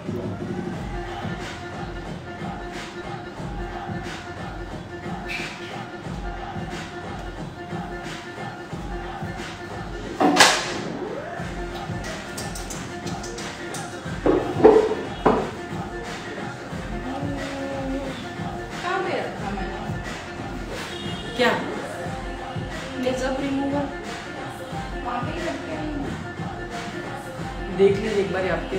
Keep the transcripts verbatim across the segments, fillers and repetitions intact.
क्या makeup remover वहाँ पे ही रखे हैं। देख लीजिए एक बार आपके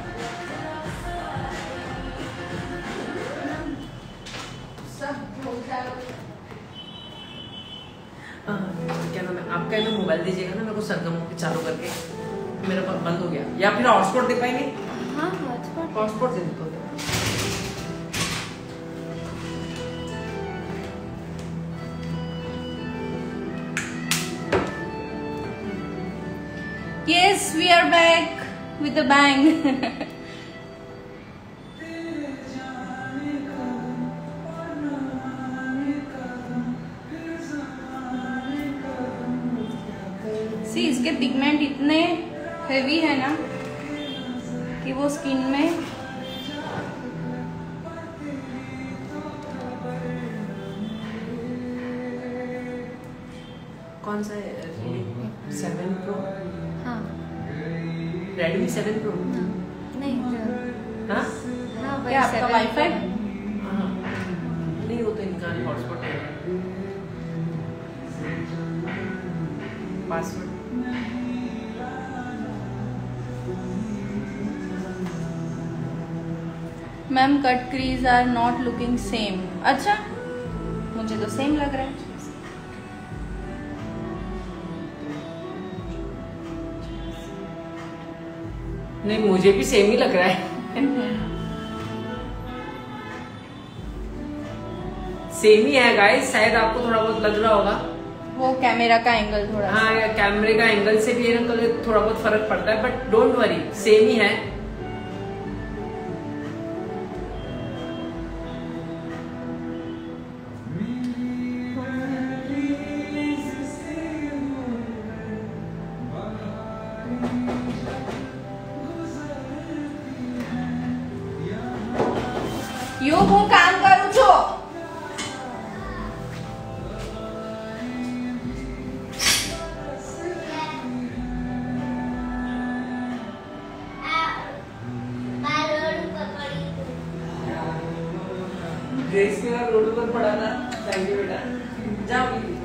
सब हो जाएगा। क्या नाम है आपका? है ना मोबाइल दीजिएगा ना मेरे को सरगम के चालू करके, मेरा बंद हो गया। या फिर हॉटस्पॉट दे पाएंगे? हाँ हॉटस्पॉट हॉटस्पॉट दे दो। Yes, we are back with a bang. See, इसके पिगमेंट इतने हेवी है ना कि वो स्किन में कौन सा है? Seven pro? हाँ रेडमी सेवन प्रो? नहीं हाँ हाँ क्या आपका वाईफाई? हाँ नहीं, वो तो इनका हॉटस्पॉट है। Password ma'am cut crease are not looking same. अच्छा मुझे तो सेम लग रहा है। नहीं, मुझे भी सेम ही लग रहा है। सेम ही है गाइस, शायद आपको थोड़ा बहुत लग रहा होगा। वो कैमरा का एंगल थोड़ा हाँ, कैमरे का एंगल से भी ना कलर थोड़ा बहुत फर्क पड़ता है, बट डोंट वरी, सेम ही है। यो હું કામ કરું છું। ड्रेस मेरा रोड पर पड़ा था। थैंक यू बेटा, जाओ प्लीज।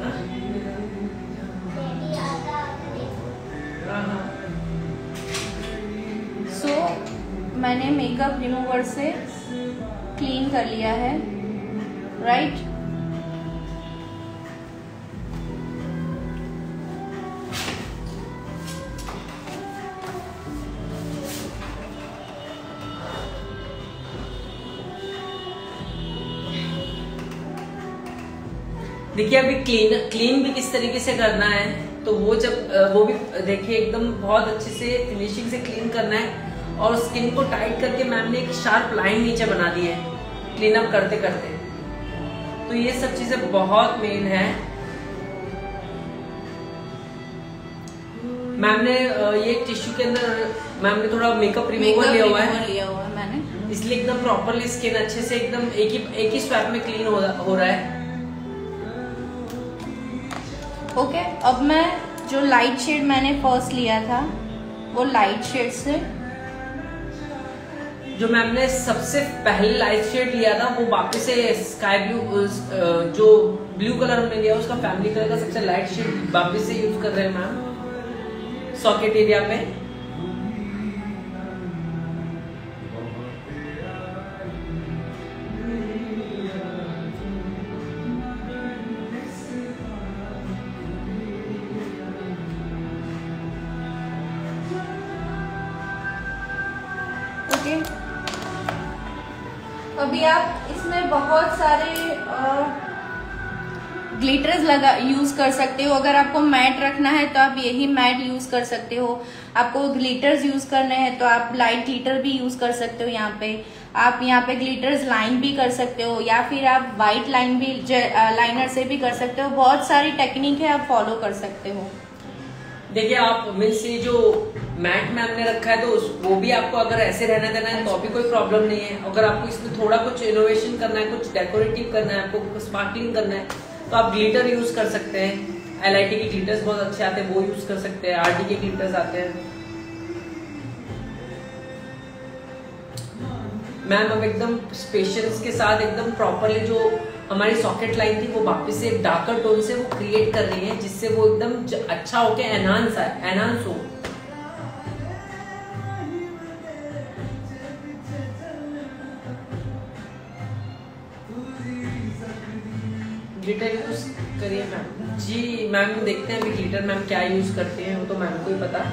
सो मैंने मेकअप रिमूवर से क्लीन कर लिया है, राइट? देखिए अभी क्लीन क्लीन भी किस तरीके से करना है, तो वो जब वो भी देखिए एकदम बहुत अच्छे से फिनिशिंग से क्लीन करना है। और स्किन को टाइट करके मैम ने एक शार्प लाइन नीचे बना दी है क्लीन अप करते करते। तो ये सब चीजें बहुत मेन है। मैम ने ये टिश्यू के अंदर मैम ने थोड़ा मेकअप रिमूवर लिया हुआ है, लिया हुआ है मैंने, इसलिए एकदम प्रॉपरली स्किन अच्छे से एकदम एक ही एक ही स्वैप में क्लीन हो, हो रहा है। ओके okay, अब मैं जो लाइट शेड मैंने फर्स्ट लिया था वो लाइट शेड से, जो मैम ने सबसे पहले लाइट शेड लिया था वो वापस से स्काई ब्लू, जो ब्लू कलर हमने लिया उसका फैमिली कलर का सबसे लाइट शेड वापस से यूज कर रहे हैं मैम सॉकेट एरिया पे। Okay okay. अभी आप इसमें बहुत सारे ग्लिटर्स लगा यूज कर सकते हो। अगर आपको मैट रखना है तो आप यही मैट यूज कर सकते हो। आपको ग्लिटर्स यूज करने हैं तो आप लाइट ग्लिटर भी यूज कर सकते हो। यहाँ पे आप यहाँ पे ग्लिटर्स लाइन भी कर सकते हो, या फिर आप वाइट लाइन भी लाइनर से भी कर सकते हो। बहुत सारी टेक्निक है, आप फॉलो कर सकते हो। देखिए आप मीन्स ये जो मैट में हमने रखा है तो उस, वो भी आपको अगर ऐसे रहने देना है तो भी कोई प्रॉब्लम नहीं है। अगर आपको इसमें थोड़ा कुछ इनोवेशन करना है, कुछ डेकोरेटिव करना है, आपको स्पार्कलिंग करना है तो आप ग्लिटर यूज कर सकते हैं। एल आई टी के ग्लिटर्स बहुत अच्छे आते हैं, वो यूज कर सकते हैं। आर डी के ग्लिटर्स आते हैं। मैम अब एकदम स्पेशल्स के साथ एकदम प्रॉपरली जो हमारी सॉकेट लाइन थी वो वापस से एक डार्कर टोन से वो क्रिएट कर रही है, जिससे वो एकदम अच्छा होके एनहांस है एनहांस हो। ग्लिटर यूज करिए मैम। जी मैम देखते हैं अभी ग्लिटर मैम क्या यूज करते हैं, वो तो मैम को ही पता।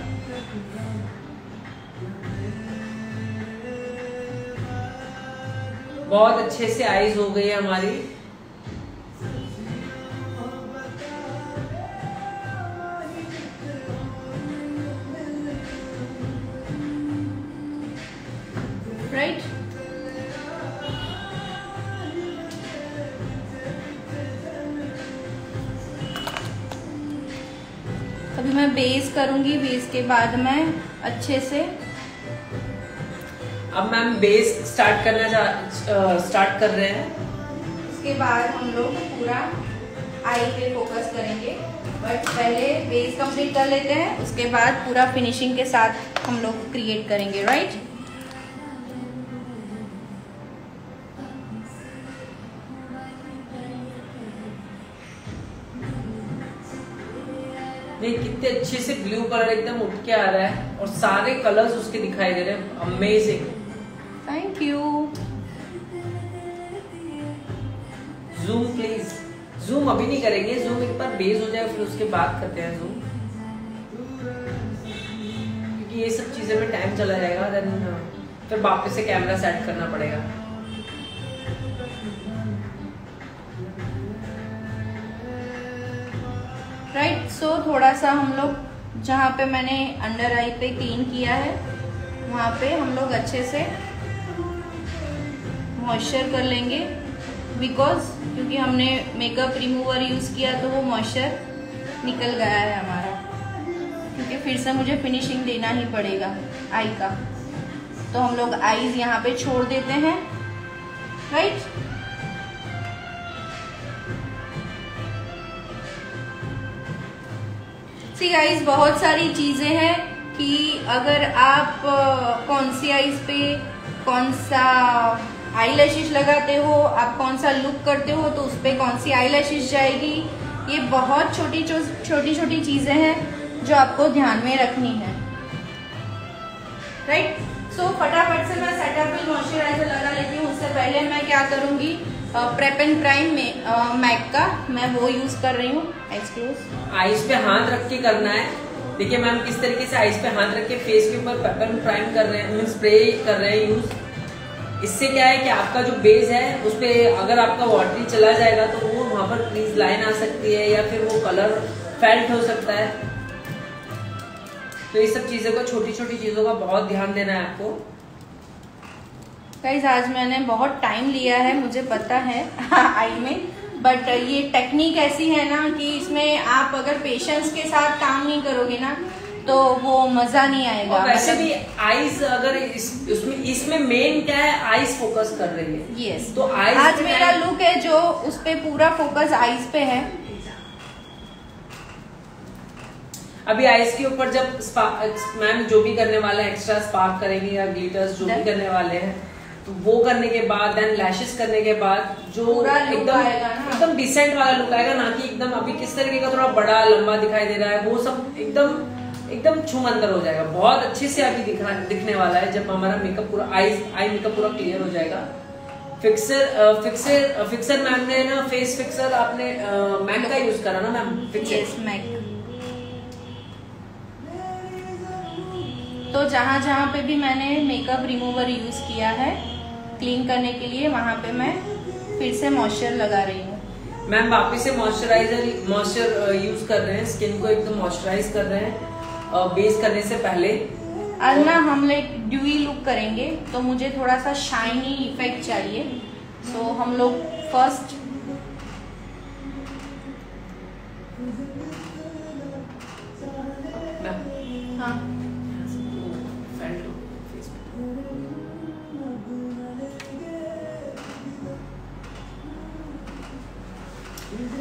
बहुत अच्छे से आईज हो गई है हमारी। Right right? अभी मैं बेस करूंगी, बेस के बाद मैं अच्छे से अब मैम बेस स्टार्ट करना स्टार्ट कर रहे हैं। इसके बाद हम लोग पूरा आई पे फोकस करेंगे, बट पहले बेस कंप्लीट कर लेते हैं, उसके बाद पूरा फिनिशिंग के साथ हम लोग क्रिएट करेंगे। राइट नहीं, कितने अच्छे से ब्लू कलर एकदम उठ के आ रहा है और सारे कलर्स उसके दिखाई दे रहे हैं। Amazing, thank you. Zoom please. Zoom अभी नहीं करेंगे, जूम एक बार बेस हो जाए फिर उसके बाद करते हैं जूम, क्योंकि ये सब चीजें में टाइम चला जाएगा, देन फिर वापस से कैमरा सेट करना पड़ेगा। राइट right, सो so, थोड़ा सा हम लोग जहाँ पे मैंने अंडर आई पे क्लीन किया है वहाँ पे हम लोग अच्छे से मॉइस्चर कर लेंगे, बिकॉज क्योंकि हमने मेकअप रिमूवर यूज किया तो वो मॉइस्चर निकल गया है हमारा, क्योंकि फिर से मुझे फिनिशिंग देना ही पड़ेगा आई का। तो हम लोग आईज यहाँ पे छोड़ देते हैं। Right right? सी गाइस, बहुत सारी चीजें हैं कि अगर आप कौन सी आईज पे कौन सा आई लैशेस लगाते हो, आप कौन सा लुक करते हो तो उस पे कौन सी आई लैशेस जाएगी, ये बहुत छोटी छोटी छोटी चीजें हैं जो आपको ध्यान में रखनी है। Right right? सो so, फटाफट से मैं सेटअप मॉइस्चराइजर लगा लेती हूँ। उससे पहले मैं क्या करूंगी, प्रेप एंड प्राइम में मैक का मैं वो यूज कर रही हूँ। आईज क्लोज, आईज पे हाथ रख के करना है। देखिए मैम किस तरीके से आईज पे हाथ रख के फेस के ऊपर प्रेप एंड प्राइम कर रहे हैं, मीन स्प्रे कर रहे हैं यूज। इससे क्या है कि आपका जो बेस है उस पे अगर आपका वाटरी चला जाएगा तो वो वहां पर क्रीज लाइन आ सकती है या फिर वो कलर फेल्ट हो सकता है। तो ये सब चीजों को, छोटी छोटी चीजों का बहुत ध्यान देना है आपको। गाइस आज मैंने बहुत टाइम लिया है, मुझे पता है आई में, बट ये टेक्निक ऐसी है ना कि इसमें आप अगर पेशेंस के साथ काम नहीं करोगे ना तो वो मजा नहीं आएगा। और वैसे भी आईज अगर इस, उसमें इसमें मेन क्या है, आईज फोकस कर रही है। Yes yes. तो आईज आज मेरा लुक है जो उस पे पूरा फोकस आईज पे है। अभी आईज के ऊपर जब मैम जो भी करने वाले हैं, एक्स्ट्रा स्पार्क करेंगे या ग्लिटर्स जो भी करने वाले हैं, तो वो करने के बाद देन लैशेस करने के बाद जो एकदम एकदम डिसेंट वाला लुक आएगा ना, कि एकदम अभी किस तरीके का थोड़ा बड़ा लंबा दिखाई दे रहा है, वो सब एकदम एकदम छूमंतर हो जाएगा। बहुत अच्छे से अभी दिखना दिखने वाला है जब हमारा मेकअप पूरा आई आई मेकअप पूरा क्लियर हो जाएगा। फिक्सर फिक्सर फिक्सर मैम ने ना, फेस फिक्सर आपने मैक का यूज करा ना मैम? Yes Mac. तो जहां जहां पे भी मैंने मेकअप रिमूवर यूज किया है क्लीन करने के लिए, वहां पे मैं फिर से मॉइस्चर लगा रही हूँ। मैम वापिस से मॉइस्चराइजर मॉइस्चर यूज कर रहे हैं, स्किन को एकदम मॉइस्चराइज कर रहे हैं बेस करने से पहले। आज ना हम लोग ड्यूई लुक करेंगे तो मुझे थोड़ा सा शाइनी इफेक्ट चाहिए, सो so, हम लोग फर्स्ट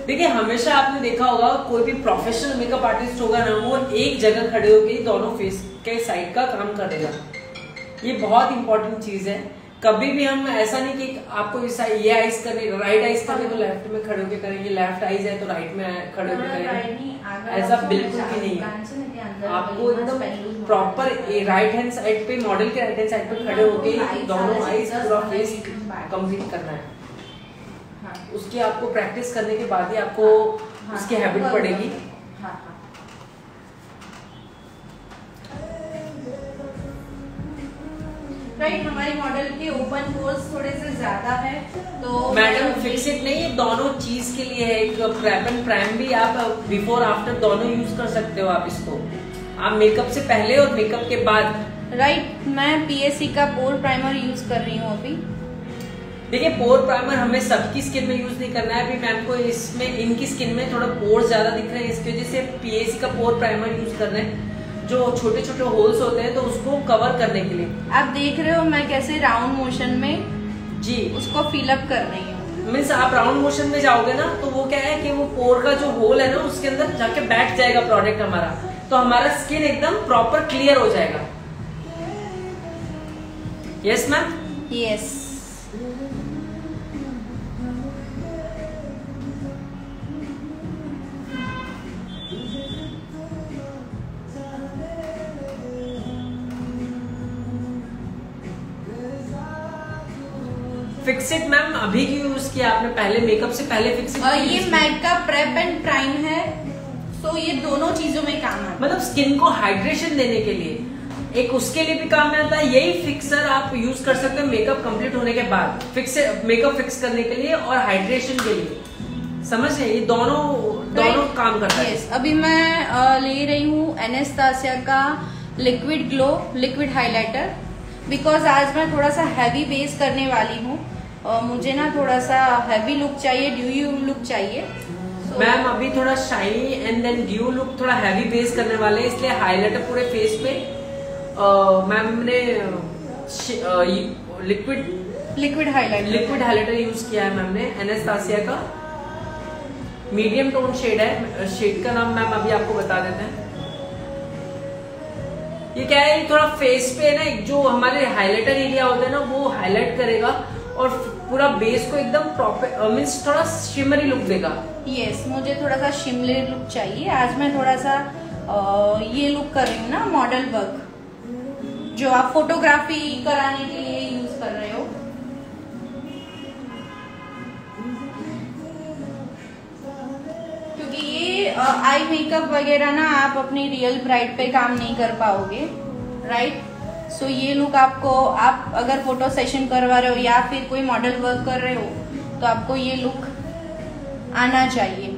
देखिए हमेशा आपने देखा होगा कोई भी प्रोफेशनल मेकअप आर्टिस्ट होगा ना, वो एक जगह खड़े होकर दोनों फेस के साइड का काम करेगा। ये बहुत इंपॉर्टेंट चीज है। कभी भी हम ऐसा नहीं कि आपको ये आइज करनी, राइट आइज करनी तो लेफ्ट में खड़े होकर करेंगे, लेफ्ट आइज है तो राइट में खड़े होकर करेंगे, ऐसा बिल्कुल भी नहीं है। आपको एकदम प्रॉपर राइट हैंड साइड पे, मॉडल के राइट हैंड साइड पे खड़े होकर दोनों आइज पूरा फेस कंप्लीट करना है। उसकी आपको प्रैक्टिस करने के बाद ही आपको उसकी हैबिट पड़ेगी। राइट, हमारी मॉडल के ओपन पोर्स थोड़े से ज्यादा है तो मैडम फिक्सिट नहीं, ये दोनों चीज के लिए है। एक प्रेप एंड प्राइम भी आप बिफोर आफ्टर दोनों यूज कर सकते हो। आप इसको आप मेकअप से पहले और मेकअप के बाद। राइट, मैं पीएससी का पोर प्राइमर यूज कर रही हूँ अभी। देखिए पोर प्राइमर हमें सबकी स्किन में यूज नहीं करना है। अभी मैम को इसमें इनकी स्किन में थोड़ा पोर ज्यादा दिख रहे हैं, इसकी वजह से पीएससी का पोर प्राइमर यूज कर रहे हैं, जो छोटे छोटे होल्स होते हैं तो उसको कवर करने के लिए। आप देख रहे हो मैं कैसे राउंड मोशन में जी उसको फिलअप कर रही हूँ। मीन्स आप राउंड मोशन में जाओगे ना तो वो क्या है कि वो पोर का जो होल है ना उसके अंदर जाके बैठ जाएगा प्रोडक्ट हमारा, तो हमारा स्किन एकदम प्रॉपर क्लियर हो जाएगा। Yes ma'am? Yes. Fix it ma'am अभी क्यों यूज किया आपने? पहले मेकअप से पहले फिक्सिट? और ये मैट का प्रेप एंड प्राइम है, तो ये दोनों चीजों में काम आता है। मतलब स्किन को हाइड्रेशन देने के लिए, एक उसके लिए भी काम में आता है। यही फिक्सर आप यूज कर सकते हो मेकअप कंप्लीट होने के बाद, फिक्स मेकअप फिक्स करने के लिए और हाइड्रेशन के लिए। समझ रहे? ये दोनों दोनों काम करता है। yes, अभी मैं आ, ले रही हूँ एनेस्तासिया का liquid glow liquid highlighter, because आज मैं थोड़ा सा हैवी बेस करने वाली हूँ और मुझे ना थोड़ा सा हैवी लुक चाहिए, ड्यूई लुक चाहिए। so, मैम अभी थोड़ा shiny and then dew look, थोड़ा हैवी बेस करने वाले, इसलिए हाइलाइटर पूरे फेस पे मैम ने liquid liquid highlighter liquid highlighter use किया है मैम ने, एनेस्तासिया का मीडियम टोन शेड है। शेड का नाम मैम अभी आपको बता देते हैं। ये क्या है, थोड़ा फेस पे ना जो हमारे हाइलाइटर एरिया होता है ना वो हाईलाइट करेगा और पूरा बेस को एकदम प्रॉपर मीन्स थोड़ा शिमरी लुक देगा। यस, मुझे थोड़ा सा शिमरी लुक चाहिए। आज मैं थोड़ा सा आ, ये लुक कर रही हूँ ना, मॉडल वर्क जो आप फोटोग्राफी कराने के लिए यूज कर रहे हो। क्योंकि ये आई मेकअप वगैरह ना आप अपनी रियल ब्राइड पे काम नहीं कर पाओगे, राइट? सो so, ये लुक आपको, आप अगर फोटो सेशन करवा रहे हो या फिर कोई मॉडल वर्क कर रहे हो तो आपको ये लुक आना चाहिए।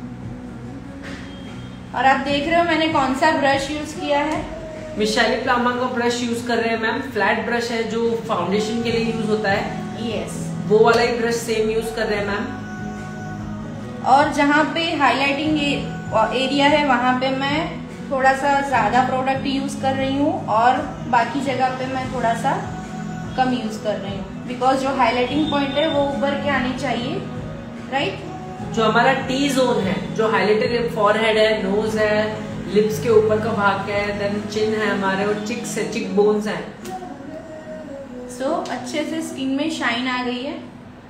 और आप देख रहे हो मैंने कौन सा ब्रश यूज किया है। मिशाली प्लामा का ब्रश यूज कर रहे हैं मैम। फ्लैट ब्रश है जो फाउंडेशन के लिए यूज होता है। यस, वो वाला ही ब्रश सेम यूज कर रहे हैं मैम। और जहाँ पे हाईलाइटिंग एरिया है वहां पे मैं थोड़ा सा ज्यादा प्रोडक्ट यूज कर रही हूँ और बाकी जगह पे मैं थोड़ा सा कम यूज कर रही हूँ, बिकॉज जो हाईलाइटिंग पॉइंट है वो उभर के आनी चाहिए, राइट? जो हमारा टी जोन है, जो हाईलाइटेड फॉरहेड है, नोज है, लिप्स के ऊपर का भाग है, देन चिन है हमारे और चिक्स है, चिक बोन्स हैं। सो so, अच्छे से स्किन में शाइन आ गई है।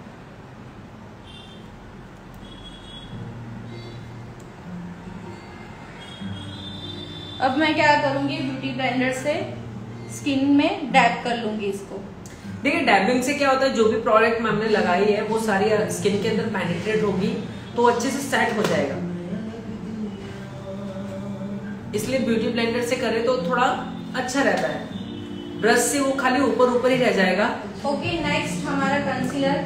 अब मैं क्या करूंगी, ब्यूटी ब्लेंडर से स्किन में डैब कर लूंगी इसको। देखिए डैबिंग से क्या होता है, जो भी प्रोडक्ट मैंने लगाई है वो सारी स्किन के अंदर पेनिट्रेट होगी तो अच्छे से सेट हो जाएगा। इसलिए ब्यूटी ब्लेंडर से करें तो थोड़ा अच्छा रहता है। ब्रश से वो खाली ऊपर ऊपर ही रह जाएगा। ओके, नेक्स्ट हमारा कंसीलर।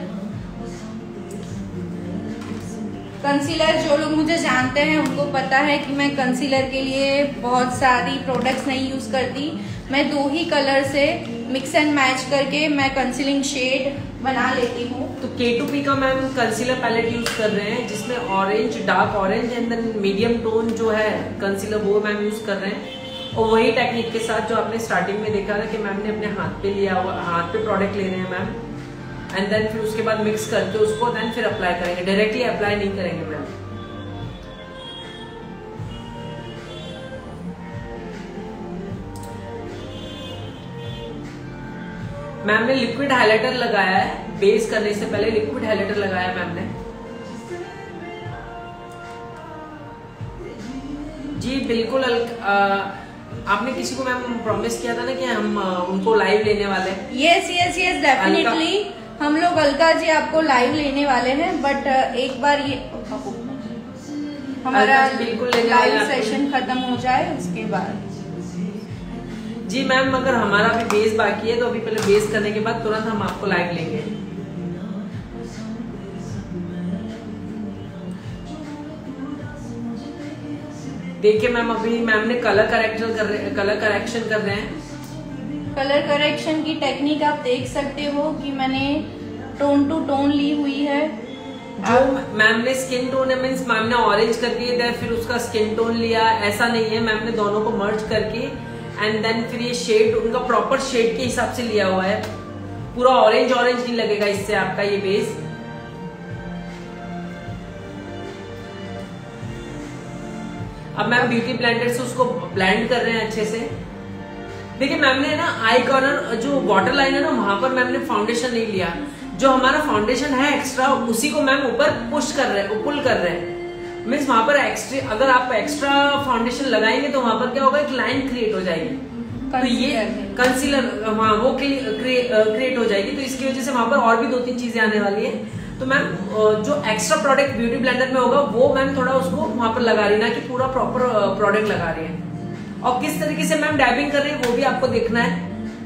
कंसीलर जो लोग मुझे जानते हैं उनको पता है कि मैं कंसीलर के लिए बहुत सारी प्रोडक्ट्स नहीं यूज करती। मैं दो ही कलर से मिक्स एंड मैच करके मैं कंसीलिंग शेड बना लेती हूँ। तो के टू पी का मैम कंसीलर पैलेट यूज कर रहे हैं जिसमें orange, dark orange and then medium tone जो है कंसीलर वो मैम यूज कर रहे हैं। और वही टेक्निक के साथ जो आपने स्टार्टिंग में देखा था कि मैम ने अपने हाथ पे लिया हुआ, हाथ पे प्रोडक्ट ले रहे हैं मैम। एंड देन फिर उसके बाद मिक्स करके उसको देन फिर अप्लाई करेंगे, डायरेक्टली अप्लाई नहीं करेंगे मैम। मैम ने लिक्विड हाइलाइटर लगाया है, बेस करने से पहले लिक्विड हाइलाइटर लगाया मैम ने। जी बिल्कुल। आ, आपने किसी को मैम प्रॉमिस किया था ना कि हम आ, उनको लाइव लेने वाले हैं। यस यस यस डेफिनेटली हम लोग अलका जी आपको लाइव लेने वाले हैं, बट एक बार ये हमारा बिल्कुल लाइव सेशन खत्म हो जाए उसके बाद। जी मैम, अगर हमारा भी बेस बाकी है तो अभी पहले बेस करने के बाद तुरंत हम आपको लाइव लेंगे। देखिए मैम, अभी मैम ने कलर करेक्शन कर रहे कलर करेक्शन कर रहे हैं। कलर करेक्शन की टेक्निक आप देख सकते हो कि मैंने टोन टू टोन ली हुई है। जो मैम ने स्किन टोन है मीन्स मैम ने ऑरेंज कर दिया फिर उसका स्किन टोन लिया, ऐसा नहीं है। मैम ने दोनों को मर्ज करके एंड देन फिर ये शेड उनका प्रॉपर शेड के हिसाब से लिया हुआ है। पूरा ऑरेंज ऑरेंज नहीं लगेगा इससे आपका ये बेस। अब मैम ब्यूटी ब्लेंडर से उसको ब्लेंड कर रहे हैं अच्छे से। देखिए मैम ने ना आई कॉर्नर जो वाटर लाइन है ना वहां पर मैम ने फाउंडेशन नहीं लिया। जो हमारा फाउंडेशन है एक्स्ट्रा उसी को मैम ऊपर पुश कर रहे हैं, पुल कर रहे हैं। मीन्स वहां पर एक्स्ट्रा अगर आप एक्स्ट्रा फाउंडेशन लगाएंगे तो वहां पर क्या होगा, एक लाइन क्रिएट हो जाएगी। तो ये कंसीलर वहाँ वो क्रिएट हो जाएगी, तो इसकी वजह से वहां पर और भी दो तीन चीजें आने वाली है। तो मैम जो एक्स्ट्रा प्रोडक्ट ब्यूटी ब्लेंडर में होगा वो मैम थोड़ा उसको वहां पर लगा रही है, ना कि पूरा प्रॉपर प्रोडक्ट लगा रही है। और किस तरीके से मैम डैबिंग कर रही है वो भी आपको देखना है,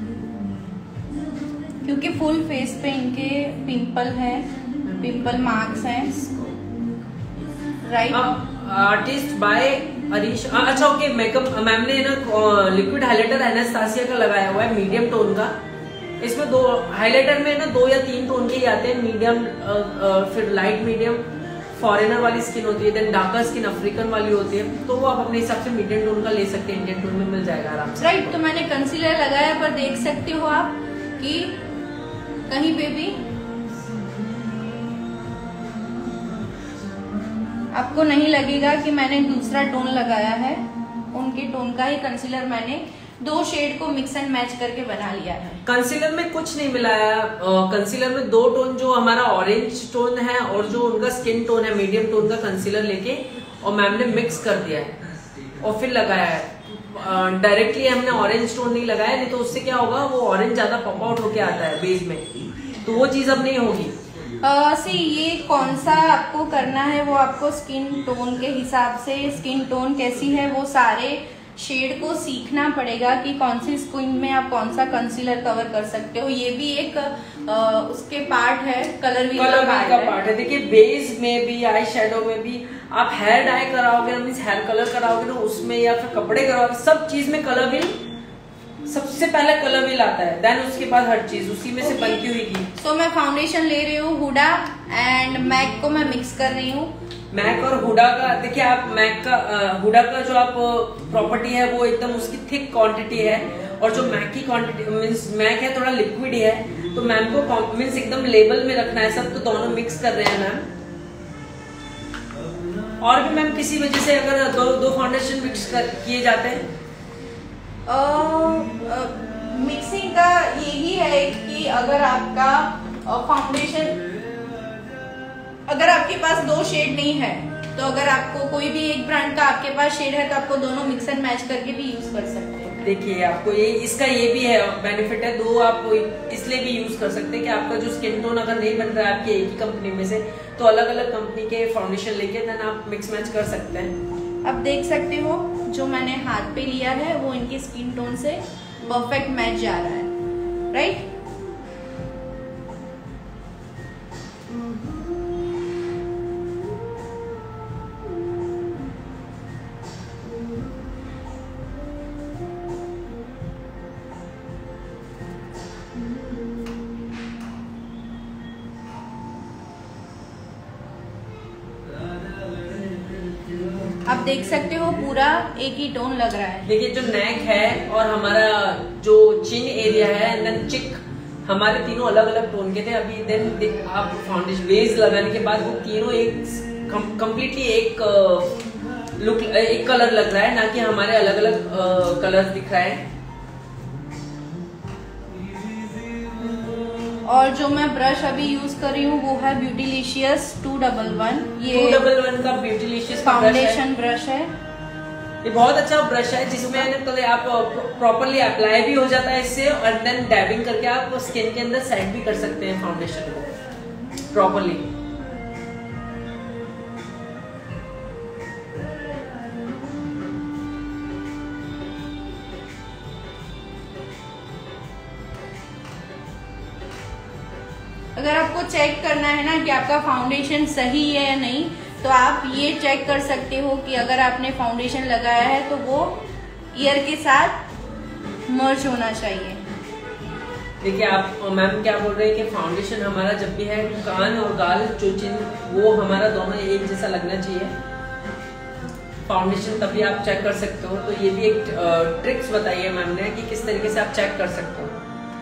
क्योंकि फुल फेस पे इनके पिंपल है, पिंपल मार्क्स हैं। Right, artist by Harish. अच्छा ओके, मेकअप मैम ने ना लिक्विड हाइलाइटर एनास्तासिया का लगाया हुआ है, मीडियम टोन का। इसमें दो हाइलाइटर में ना दो या तीन टोन के ही आते हैं, मीडियम फिर लाइट मीडियम, फॉरेनर वाली स्किन होती है, देन डार्कर स्किन अफ्रीकन वाली होती है। तो वो आप अपने हिसाब से मीडियम टोन का ले सकते हैं, इंडियन टोन में मिल जाएगा आराम से। राइट, तो मैंने कंसीलर लगाया पर देख सकते हो आप कि कहीं पे भी आपको नहीं लगेगा कि मैंने दूसरा टोन लगाया है। उनके टोन का ही कंसीलर मैंने दो शेड को मिक्स एंड मैच करके बना लिया है। कंसीलर में कुछ नहीं मिलाया। कंसीलर में दो टोन, जो हमारा ऑरेंज टोन है और जो उनका स्किन टोन है, मीडियम टोन का कंसीलर लेके और मैम ने मिक्स कर दिया है और फिर लगाया है। डायरेक्टली हमने ऑरेंज टोन नहीं लगाया, नहीं तो उससे क्या होगा, वो ऑरेंज ज्यादा पॉप आउट होके आता है बेस में, तो वो चीज अब नहीं होगी। सी ये कौन सा आपको करना है वो आपको स्किन टोन के हिसाब से, स्किन टोन कैसी है वो सारे शेड को सीखना पड़ेगा कि कौन सी स्किन में आप कौन सा कंसीलर कवर कर सकते हो। ये भी एक आ, उसके पार्ट है, कलर व्हील कलर व्हील का पार्ट है। देखिए बेस में भी, आई शेडो में भी, आप हेयर डाई कराओगे ना, मीन्स हेयर कलर कराओगे ना उसमें, या फिर कपड़े कराओगे, सब चीज में कलर व्हील सबसे पहले कलर व्हील आता है, देन उसके बाद हर चीज उसी में okay. से बनती हुई की। सो so, मैं फाउंडेशन ले रही हूँ हुडा एंड मैक को मैं मिक्स कर रही हूँ। मैक और हुडा का देखिए, आप मैक का हुडा का जो आप प्रॉपर्टी है वो एकदम उसकी थिक क्वांटिटी है, और जो मैक की क्वांटिटी मीन्स मैक है थोड़ा लिक्विड ही है, तो मैम को मीन्स एकदम लेवल में रखना है सब। तो दोनों मिक्स कर रहे हैं मैम। और भी मैम किसी वजह से अगर दो दो फाउंडेशन मिक्स किए जाते हैं, मिक्सिंग का यही है कि अगर आपका फाउंडेशन, अगर आपके पास दो शेड नहीं है तो अगर आपको कोई भी एक ब्रांड का आपके पास शेड है तो आपको दोनों मिक्स एंड मैच करके भी यूज कर सकते हैं। देखिए आपको ये इसका ये भी है बेनिफिट है, दो आप इसलिए भी यूज कर सकते हैं कि आपका जो स्किन टोन अगर नहीं बन रहा है आपकी एक ही कंपनी में से, तो अलग अलग कंपनी के फाउंडेशन लेके देन आप मिक्स मैच कर सकते हैं। अब देख सकते हो जो मैंने हाथ पे लिया है वो इनकी स्किन टोन से परफेक्ट मैच जा रहा है, राइट। आप देख सकते हो पूरा एक ही टोन लग रहा है। देखिए जो नेक है और हमारा जो चिन एरिया है, देन चिक हमारे तीनों अलग अलग टोन के थे। अभी देन आप फाउंडेशन बेस लगाने के बाद वो तीनों एक कंप्लीटली एक लुक एक कलर लग रहा है, ना कि हमारे अलग अलग कलर्स दिख रहा है। और जो मैं ब्रश अभी यूज कर रही हूँ वो है ब्यूटीलिशियस टू डबल वन। ये टू डबल वन का ब्यूटीलिशियस फाउंडेशन ब्रश है। ये बहुत अच्छा ब्रश है जिसमें तो आप प्रॉपरली अप्लाई भी हो जाता है इससे, और देन डैबिंग करके आप स्किन के अंदर सेट भी कर सकते हैं फाउंडेशन को प्रॉपरली। अगर आपको चेक करना है ना कि आपका फाउंडेशन सही है या नहीं, तो आप ये चेक कर सकते हो कि अगर आपने फाउंडेशन लगाया है तो वो ईयर के साथ मर्ज होना चाहिए। देखिए आप मैम क्या बोल रहे हैं कि फाउंडेशन हमारा जब भी है कान और गाल जो चिन वो हमारा दोनों एक जैसा लगना चाहिए फाउंडेशन, तभी आप चेक कर सकते हो। तो ये भी एक ट्रिक्स बताई है मैम ने कि किस तरीके से आप चेक कर सकते हो।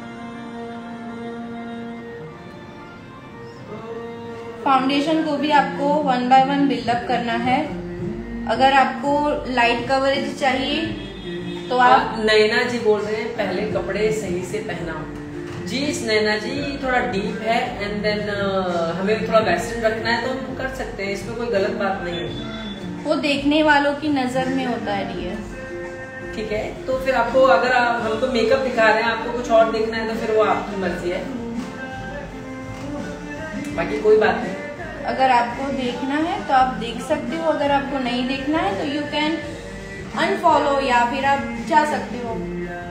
फाउंडेशन को भी आपको वन बाय वन बिल्डअप करना है। अगर आपको लाइट कवरेज चाहिए तो आप नैना जी बोल रहे हैं पहले कपड़े सही से पहना। जी नैना जी थोड़ा डीप है एंड देन uh, हमें थोड़ा वेस्टर्न रखना है तो हम कर सकते हैं, इसमें कोई गलत बात नहीं है। वो देखने वालों की नजर में होता है डियर। ठीक है, तो फिर आपको अगर आप हमको मेकअप दिखा रहे हैं, आपको कुछ और देखना है तो फिर वो आपकी मर्जी है, बाकी कोई बात नहीं। अगर आपको देखना है तो आप देख सकते हो, अगर आपको नहीं देखना है तो यू कैन अनफॉलो या फिर आप जा सकते हो।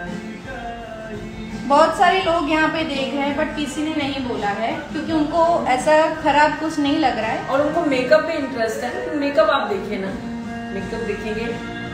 बहुत सारे लोग यहाँ पे देख रहे हैं बट किसी ने नहीं बोला है क्योंकि उनको ऐसा खराब कुछ नहीं लग रहा है और उनको मेकअप पे इंटरेस्ट है, तो मेकअप आप देखिए ना, मेकअप देखेंगे।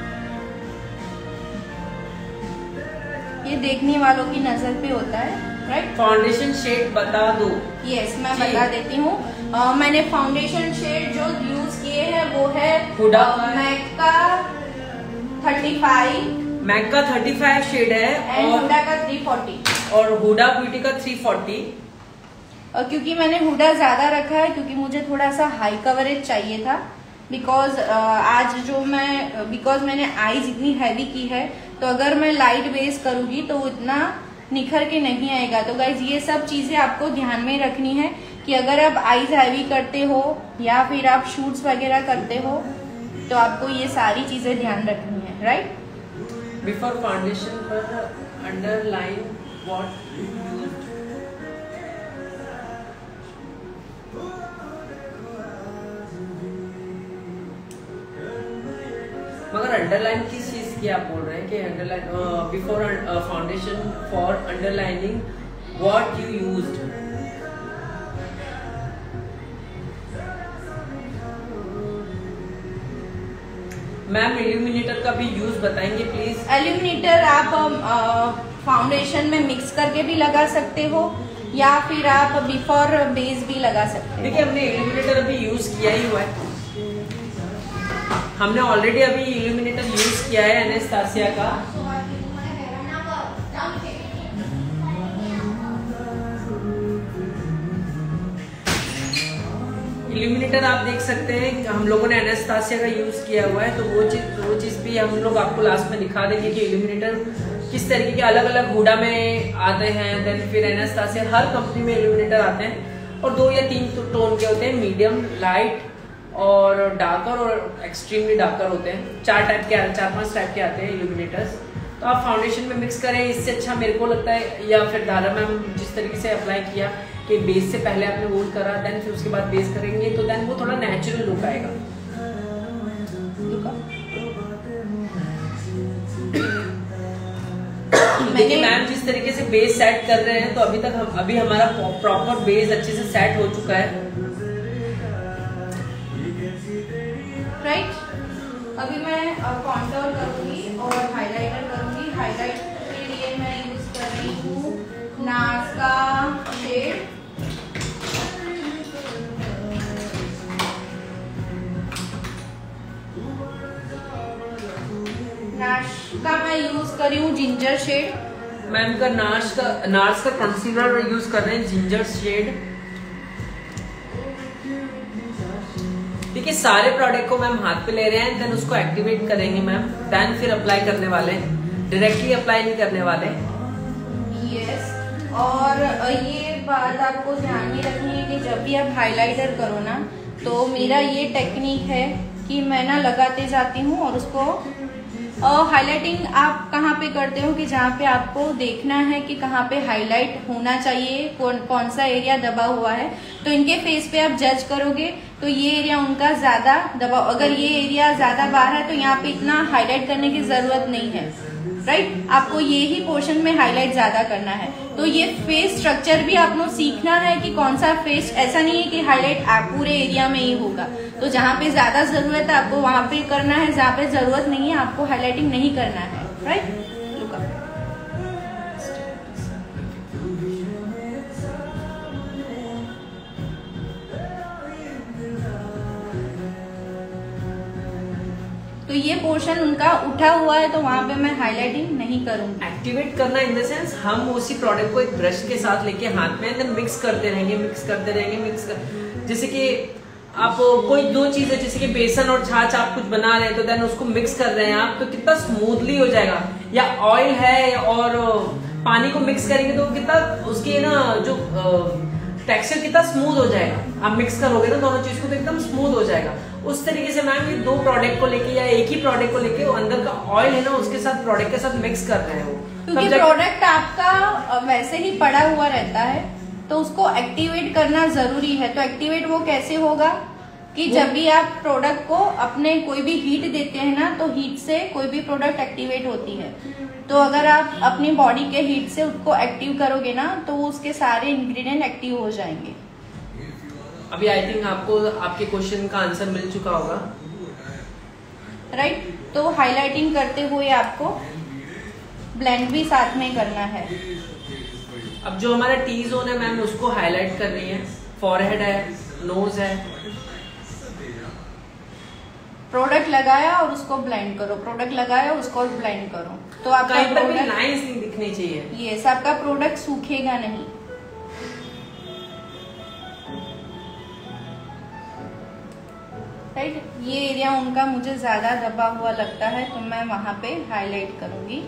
ये देखने वालों की नजर पे होता है, राइट। फाउंडेशन शेड बता दो। यस मैं बता देती हूँ। मैंने फाउंडेशन शेड जो यूज किए हैं वो है मैक का थर्टी फाइव मैक का थर्टी फाइव शेड है एंड हुडा का थ्री फोर्टी और हुडा ब्यूटी का थ्री फोर्टी। और क्योंकि मैंने हुडा ज्यादा रखा है क्योंकि मुझे थोड़ा सा हाई कवरेज चाहिए था, बिकॉज आज जो मैं बिकॉज मैंने आईज इतनी हैवी की है, तो अगर मैं लाइट बेस करूंगी तो इतना निखर के नहीं आएगा। तो गाइज ये सब चीजें आपको ध्यान में रखनी है कि अगर आप आईज हैवी करते हो या फिर आप शूट्स वगैरह करते हो तो आपको ये सारी चीजें ध्यान रखनी है, राइट। बिफोर फाउंडेशन पर अंडरलाइन व्हाट यूज्ड। मगर अंडरलाइन किस चीज की आप बोल रहे हैं कि underline before foundation for underlining what you used. Ma'am illuminator का भी यूज बताएंगे प्लीज। इल्यूमिनेटर आप फाउंडेशन में मिक्स करके भी लगा सकते हो या फिर आप बिफोर बेस भी लगा सकते हो। देखिए हमने इल्यूमिनेटर अभी यूज किया ही हुआ है, हमने ऑलरेडी अभी इल्यूमिनेटर यूज किया है एनास्तासिया का। इल्यूमिनेटर आप देख सकते हैं हम लोगों ने एनास्तासिया का यूज किया हुआ है, तो वो चीज वो चीज भी हम लोग आपको लास्ट में दिखा देंगे कि इल्यूमिनेटर किस तरीके के अलग अलग हुडा में आते हैं, देन फिर एनास्तासिया हर कंपनी में इल्यूमिनेटर आते हैं और दो या तीन टोन के होते हैं, मीडियम, लाइट और डार्कर और एक्सट्रीमली डार्कर होते हैं। चार टाइप के चार पांच टाइप के आते हैं इल्यूमिनेटर्स। तो आप फाउंडेशन में मिक्स करें, इससे अच्छा मेरे को लगता है, या फिर धारा मैम जिस तरीके से अप्लाई किया कि बेस से पहले आपने वो करा देन फिर उसके बाद बेस करेंगे तो देन वो थोड़ा नेचुरल लुक आएगा। देखिए मैम जिस तरीके से बेस सेट कर रहे हैं तो अभी तक हम अभी हमारा प्रॉपर बेस अच्छे से सेट हो चुका है, राइट। अभी मैं कॉन्टोर करूंगी और हाइलाइटर करूंगी। हाइलाइट के लिए मैं यूज कर रही हूँ नार्स का शेड। नार्स का मैं यूज कर रही हूँ जिंजर शेड। मैम का नार्स का नार्स का कंसीलर यूज कर रहे हैं, जिंजर शेड। देखिए सारे प्रोडक्ट को मैम हाथ पे ले रहे हैं, देन उसको एक्टिवेट करेंगे मैम, देन फिर अप्लाई करने वाले, डायरेक्टली अप्लाई नहीं करने वाले। यस, और ये बात आपको ध्यान में रखनी है कि जब भी आप हाइलाइटर करो ना, तो मेरा ये टेक्निक है कि मैं ना लगाते जाती हूँ और उसको हाईलाइटिंग आप कहाँ पे करते हो कि जहाँ पे आपको देखना है कि कहाँ पे हाईलाइट होना चाहिए, कौन कौन सा एरिया दबा हुआ है, तो इनके फेस पे आप जज करोगे तो ये एरिया उनका ज्यादा दबा, अगर ये एरिया ज्यादा बाहर है तो यहाँ पे इतना हाईलाइट करने की जरूरत नहीं है, राइट। आपको ये ही पोर्शन में हाईलाइट ज्यादा करना है। तो ये फेस स्ट्रक्चर भी आपको सीखना है कि कौन सा फेस, ऐसा नहीं है कि हाईलाइट आप पूरे एरिया में ही होगा। तो जहाँ पे ज्यादा जरूरत है आपको वहां पे करना है, जहाँ पे जरूरत नहीं है आपको हाईलाइटिंग नहीं करना है, राइट। Look up. तो ये पोर्शन उनका उठा हुआ है तो वहां पे मैं हाईलाइटिंग नहीं करूंगी। एक्टिवेट करना इन द सेंस हम उसी प्रोडक्ट को एक ब्रश के साथ लेके हाथ में देन मिक्स करते रहेंगे मिक्स करते रहेंगे मिक्स कर, जैसे कि आप कोई दो चीजें जैसे कि बेसन और छाछ आप कुछ बना रहे हैं तो देन उसको मिक्स कर रहे हैं आप, तो कितना स्मूथली हो जाएगा। या ऑयल है और पानी को मिक्स करेंगे तो कितना उसके ना जो टेक्सचर कितना स्मूथ हो जाएगा। आप मिक्स करोगे ना दोनों चीज को तो एकदम स्मूथ हो जाएगा। उस तरीके से मैम ये दो प्रोडक्ट को लेके या एक ही प्रोडक्ट को लेके वो अंदर का ऑयल है ना उसके साथ प्रोडक्ट के साथ मिक्स कर रहे हैं वो, क्योंकि प्रोडक्ट आपका वैसे ही पड़ा हुआ रहता है तो उसको एक्टिवेट करना जरूरी है। तो एक्टिवेट वो कैसे होगा कि जब भी आप प्रोडक्ट को अपने कोई भी हीट देते हैं ना, तो हीट से कोई भी प्रोडक्ट एक्टिवेट होती है। तो अगर आप अपनी बॉडी के हीट से उसको एक्टिव करोगे ना तो उसके सारे इंग्रेडिएंट एक्टिव हो जाएंगे। अभी आई थिंक आपको आपके क्वेश्चन का आंसर मिल चुका होगा, राइट। तो हाईलाइटिंग करते हुए आपको ब्लेंड भी साथ में करना है। अब जो हमारा टी जोन है मैम उसको हाईलाइट कर रही है, फॉरहेड है, नोज है। प्रोडक्ट लगाया और उसको ब्लेंड करो, प्रोडक्ट लगाया उसको ब्लेंड करो, तो आपका कहीं पर भी प्रोडक्ट लाइंस नहीं दिखनी चाहिए। यस, आपका प्रोडक्ट सूखेगा नहीं। राइट, ये एरिया उनका मुझे ज्यादा दबा हुआ लगता है तो मैं वहां पे हाईलाइट करूंगी।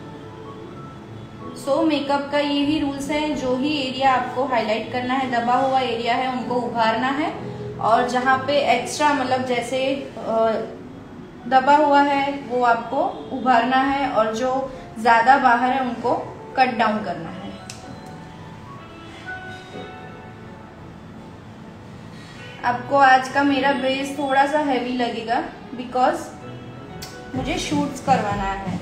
सो so, मेकअप का यही रूल्स है, जो ही एरिया आपको हाईलाइट करना है, दबा हुआ एरिया है उनको उभारना है, और जहाँ पे एक्स्ट्रा मतलब जैसे दबा हुआ है वो आपको उभारना है, और जो ज्यादा बाहर है उनको कट डाउन करना है। आपको आज का मेरा बेस थोड़ा सा हैवी लगेगा बिकॉज मुझे शूट्स करवाना है।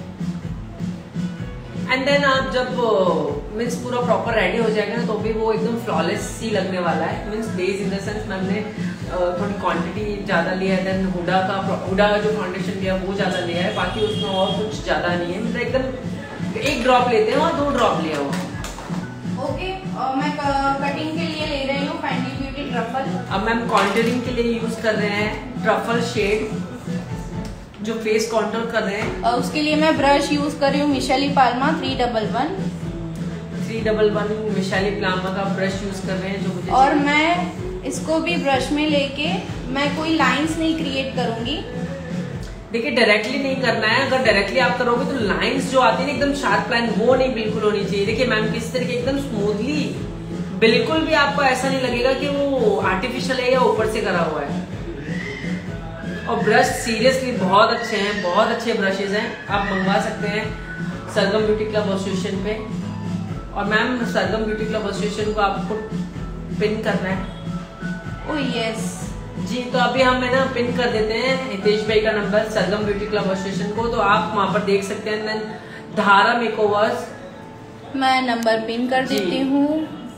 एंड देन आप जब मीन्स uh, पूरा प्रॉपर रेडी हो जाएगा ना तो भी वो एकदम फ्लॉलेस सी लगने वाला है। Means base in the sense ma'am ने uh, थोड़ी क्वांटिटी ज्यादा लिया है, देन हुडा का हुडा जो फाउंडेशन लिया वो ज्यादा लिया है, बाकी उसमें और कुछ ज्यादा नहीं है। मतलब एकदम एक ड्रॉप लेते हैं और दो ड्रॉप लिया हुआ। ओके, और मैं कटिंग के लिए ले रही हूँ फैंटी ब्यूटी ट्रफल। अब मैम कॉन्टूरिंग के लिए यूज कर रहे हैं ट्रफल शेड, जो फेस कॉन्टूर कर रहे हैं। और उसके लिए मैं ब्रश यूज कर रही हूँ Michelle Palma three double one three double one Michelle Palma का ब्रश यूज कर रहे हैं जो मुझे, और मैं इसको भी ब्रश में लेके मैं कोई लाइंस नहीं क्रिएट करूंगी। देखिए डायरेक्टली नहीं करना है, अगर डायरेक्टली आप करोगे तो लाइंस जो आती है ना एकदम शार्प लाइन वो नहीं बिल्कुल होनी चाहिए। देखिए मैम किस तरीके एकदम स्मूथली, बिल्कुल भी आपको ऐसा नहीं लगेगा कि वो आर्टिफिशियल है या ऊपर से करा हुआ है। और ब्रश सीरियसली बहुत अच्छे हैं, बहुत अच्छे ब्रशेज हैं, आप मंगवा सकते हैं सरगम ब्यूटी क्लब एसोसिएशन पे। और ma'am Sargam beauty club association को आपको पिन करना है। ओह यस जी, तो अभी हम है ना पिन कर देते हैं हितेश भाई का number Sargam beauty club association को, तो आप वहां पर देख सकते हैं। देन धारा मेकओवर्स, मैं नंबर पिन कर देती हूँ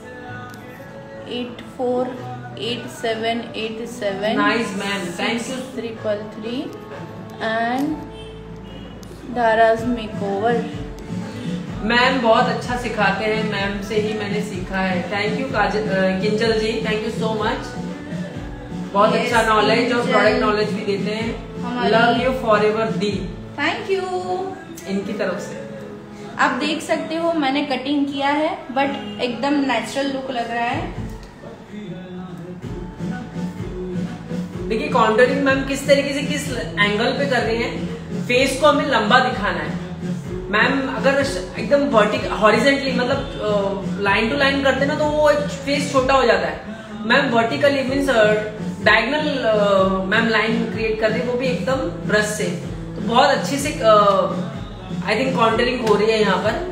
eight four eight seven eight seven nice ma'am, thank you. Triple three and Dharaj makeover. Ma'am बहुत अच्छा सिखाते हैं, मैम से ही मैंने सीखा है। Thank you Kinjal ji, thank you so much. बहुत yes, अच्छा नॉलेज और प्रोडक्ट नॉलेज भी देते हैं। लव यू फॉर एवर दी, थैंक यू इनकी तरफ से। आप देख सकते हो मैंने कटिंग किया है, बट एकदम नेचुरल लुक लग रहा है। देखिए कॉन्टूरिंग मैम किस तरीके से किस एंगल पे कर रही है। फेस को हमें लंबा दिखाना है मैम। अगर एकदम वर्टिक हॉरिजेंटली मतलब लाइन टू लाइन करते ना तो वो एक फेस छोटा हो जाता है ma'am. Vertically means diagonal ma'am line create कर रही है, वो भी एकदम ब्रश से। तो बहुत अच्छे से आई थिंक कॉन्टूरिंग हो रही है यहाँ पर।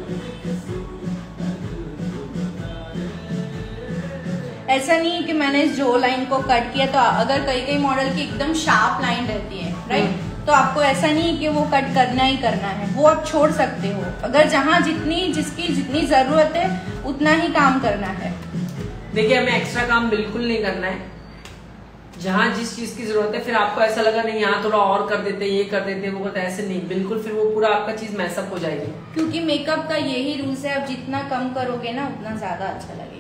ऐसा नहीं है कि मैंने जो लाइन को कट किया, तो अगर कई कई मॉडल की एकदम शार्प लाइन रहती है राइट, तो आपको ऐसा नहीं है कि वो कट करना ही करना है, वो आप छोड़ सकते हो। अगर जहाँ जितनी जिसकी जितनी जरूरत है उतना ही काम करना है। देखिए हमें एक्स्ट्रा काम बिल्कुल नहीं करना है। जहाँ जिस चीज की जरूरत है, फिर आपको ऐसा लगा नहीं यहाँ थोड़ा और कर देते, ये कर देते, वो करते, ऐसे नहीं, बिल्कुल फिर वो पूरा आपका चीज मैसअप हो जाएगी। क्योंकि मेकअप का यही रूल्स है, आप जितना कम करोगे ना उतना ज्यादा अच्छा लगेगा।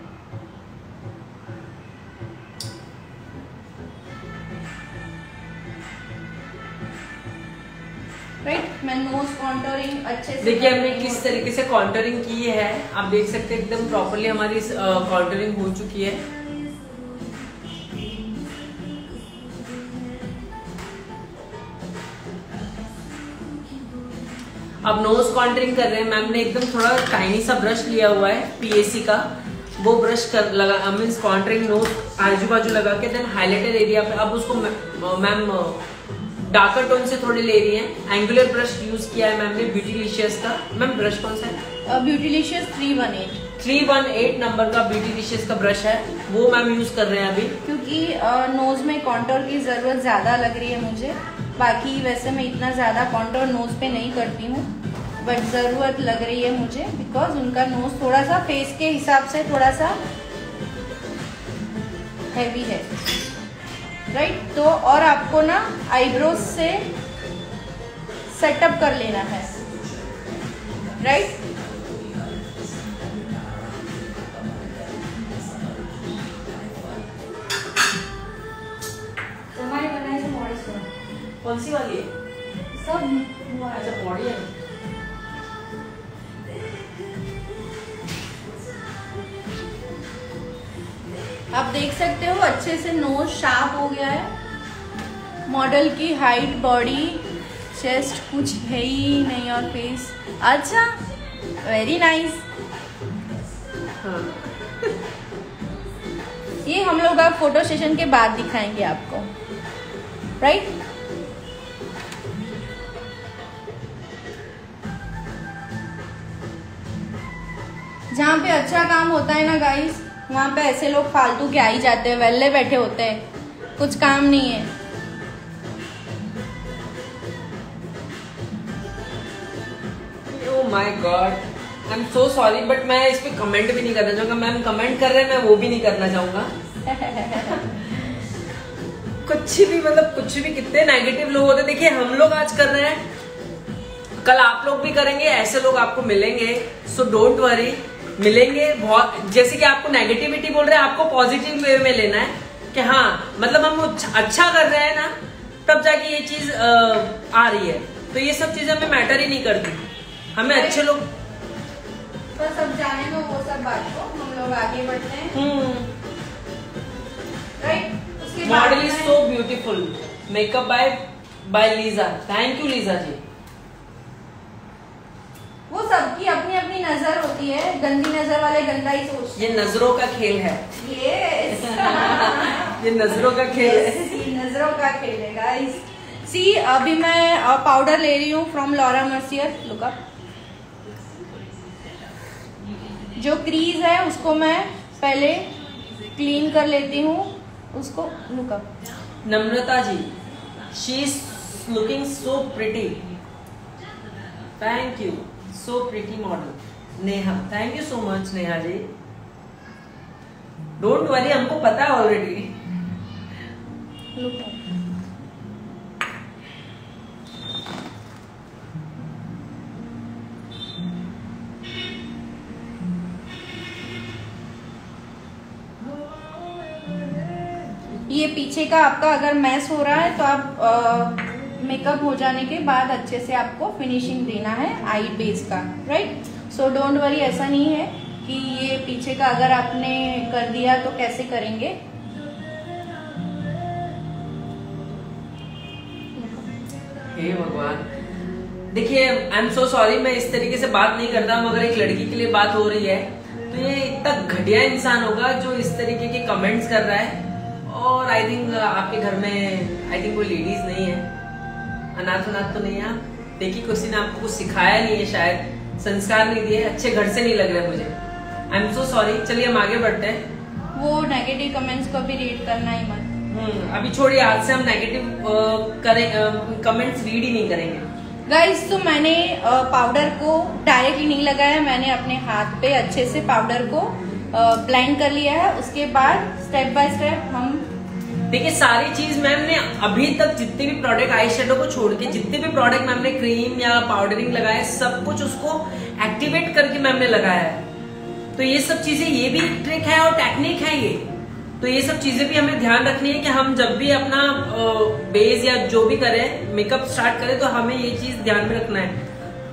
राइट, मैं नोज कॉन्टूरिंग अच्छे से देखिए हमने किस तरीके से कॉन्टूरिंग की है, आप देख सकते हैं एकदम प्रॉपरली हमारी कॉन्टूरिंग हो चुकी है। अब नोज कॉन्टूरिंग कर रहे हैं मैम ने। एकदम थोड़ा टाइनी सा ब्रश लिया हुआ है पीएसी का, वो ब्रश कर लगा मीन्स कॉन्टूरिंग नोज आजू बाजू लगा के देन हाईलाइटेड एरिया पे अब उसको मैम डार्कर टोन से थोड़े ले रही है। एंगुलर ब्रश यूज किया है मैम ने ब्यूटीलिशियस का। मैम ब्रश कौन सा है? Beautilicious three one eight three one eight number का ब्यूटीलिशियस का ब्रश है, वो मैम यूज कर रहे हैं अभी। क्योंकि नोज में कॉन्टूर की जरूरत ज्यादा लग रही है मुझे। बाकी वैसे मैं इतना ज्यादा कॉन्टूर नोज पे नहीं करती हूँ, बट जरूरत लग रही है मुझे बिकॉज उनका नोज थोड़ा सा फेस के हिसाब से थोड़ा सा हैवी है राइट right? तो और आपको ना आईब्रोज से सेटअप कर लेना है राइट right? कौन सी वाली है? सब अच्छा बॉडी है। आप देख सकते हो अच्छे से नोज शार्प हो गया है। मॉडल की हाइट, बॉडी, चेस्ट कुछ है ही नहीं और फेस अच्छा वेरी नाइस। हाँ। ये हम लोग अब फोटो सेशन के बाद दिखाएंगे आपको राइट right? जहाँ पे अच्छा काम होता है ना गाइस, वहाँ पे ऐसे लोग फालतू के आ ही जाते हैं, वेले बैठे होते हैं, कुछ काम नहीं है। Oh my God, I am so sorry, but मैं इस पे कमेंट भी नहीं करना चाहूंगा। मैम कमेंट कर रहे हैं, मैं वो भी नहीं करना चाहूंगा। कुछ भी मतलब कुछ भी, कितने नेगेटिव लोग होते हैं। देखिए हम लोग आज कर रहे हैं, कल आप लोग भी करेंगे, ऐसे लोग आपको मिलेंगे। सो डोंट वरी, मिलेंगे बहुत। जैसे कि आपको नेगेटिविटी बोल रहे हैं, आपको पॉजिटिव वे में लेना है कि हाँ मतलब हम अच्छा कर रहे हैं ना, तब जाके ये चीज आ रही है। तो ये सब चीजें हमें मैटर ही नहीं करती, हमें अच्छे लोग तो सब जाने दो वो सब बात को, हम लोग आगे बढ़ते हैं right. Model is so beautiful, makeup by by Liza. Thank you Liza ji. वो सबकी अपनी अपनी नजर होती है, गंदी नजर वाले गंदा ही सोचते हैं। ये नजरों का खेल है। यस ये नजरों का खेल है। ये नजरों का खेल है गाइस। सी अभी मैं पाउडर ले रही हूँ from Laura Mercier, look up. जो क्रीज है उसको मैं पहले क्लीन कर लेती हूँ, उसको look up. Namrata ji, she is looking so pretty. Thank you, so pretty model. Neha, thank you so much Neha ji. Don't worry, हमको पता है ऑलरेडी। ये पीछे का आपका अगर मैस हो रहा है तो आप आ, मेकअप हो जाने के बाद अच्छे से आपको फिनिशिंग देना है आई बेस का, राइट। सो डोंट वरी, ऐसा नहीं है कि ये पीछे का अगर आपने कर दिया तो कैसे करेंगे। हे भगवान, देखिए आई एम सो सॉरी, मैं इस तरीके से बात नहीं करता हूँ। अगर एक लड़की के लिए बात हो रही है तो ये इतना घटिया इंसान होगा जो इस तरीके के कमेंट्स कर रहा है। और आई थिंक आपके घर में आई थिंक कोई लेडीज नहीं है, अनाथ अनाथ तो नहीं है। देखिए किसी ने आपको कुछ सिखाया नहीं है, शायद संस्कार नहीं दिए, अच्छे घर से नहीं लग रहे मुझे। I am so sorry. चलिए हम आगे बढ़ते हैं। वो नेगेटिव कमेंट्स को भी रीड करना ही मत। हम्म अभी छोड़िए, आज से हम नेगेटिव करें कमेंट्स रीड ही नहीं करेंगे। गाइस, तो मैंने पाउडर को डायरेक्टली नहीं लगाया, मैंने अपने हाथ पे अच्छे से पाउडर को ब्लेंड कर लिया है। उसके बाद स्टेप बाय स्टेप हम देखिए सारी चीज मैम ने अभी तक जितने भी प्रोडक्ट आई शेडो को छोड़ के जितने भी प्रोडक्ट मैम ने क्रीम या पाउडरिंग लगाया, सब कुछ उसको एक्टिवेट करके मैम ने लगाया है। तो ये सब चीजें, ये भी ट्रिक है और टेक्निक है ये। तो ये सब चीजें भी हमें ध्यान रखनी है कि हम जब भी अपना बेस या जो भी करें, मेकअप स्टार्ट करें, तो हमें ये चीज ध्यान में रखना है।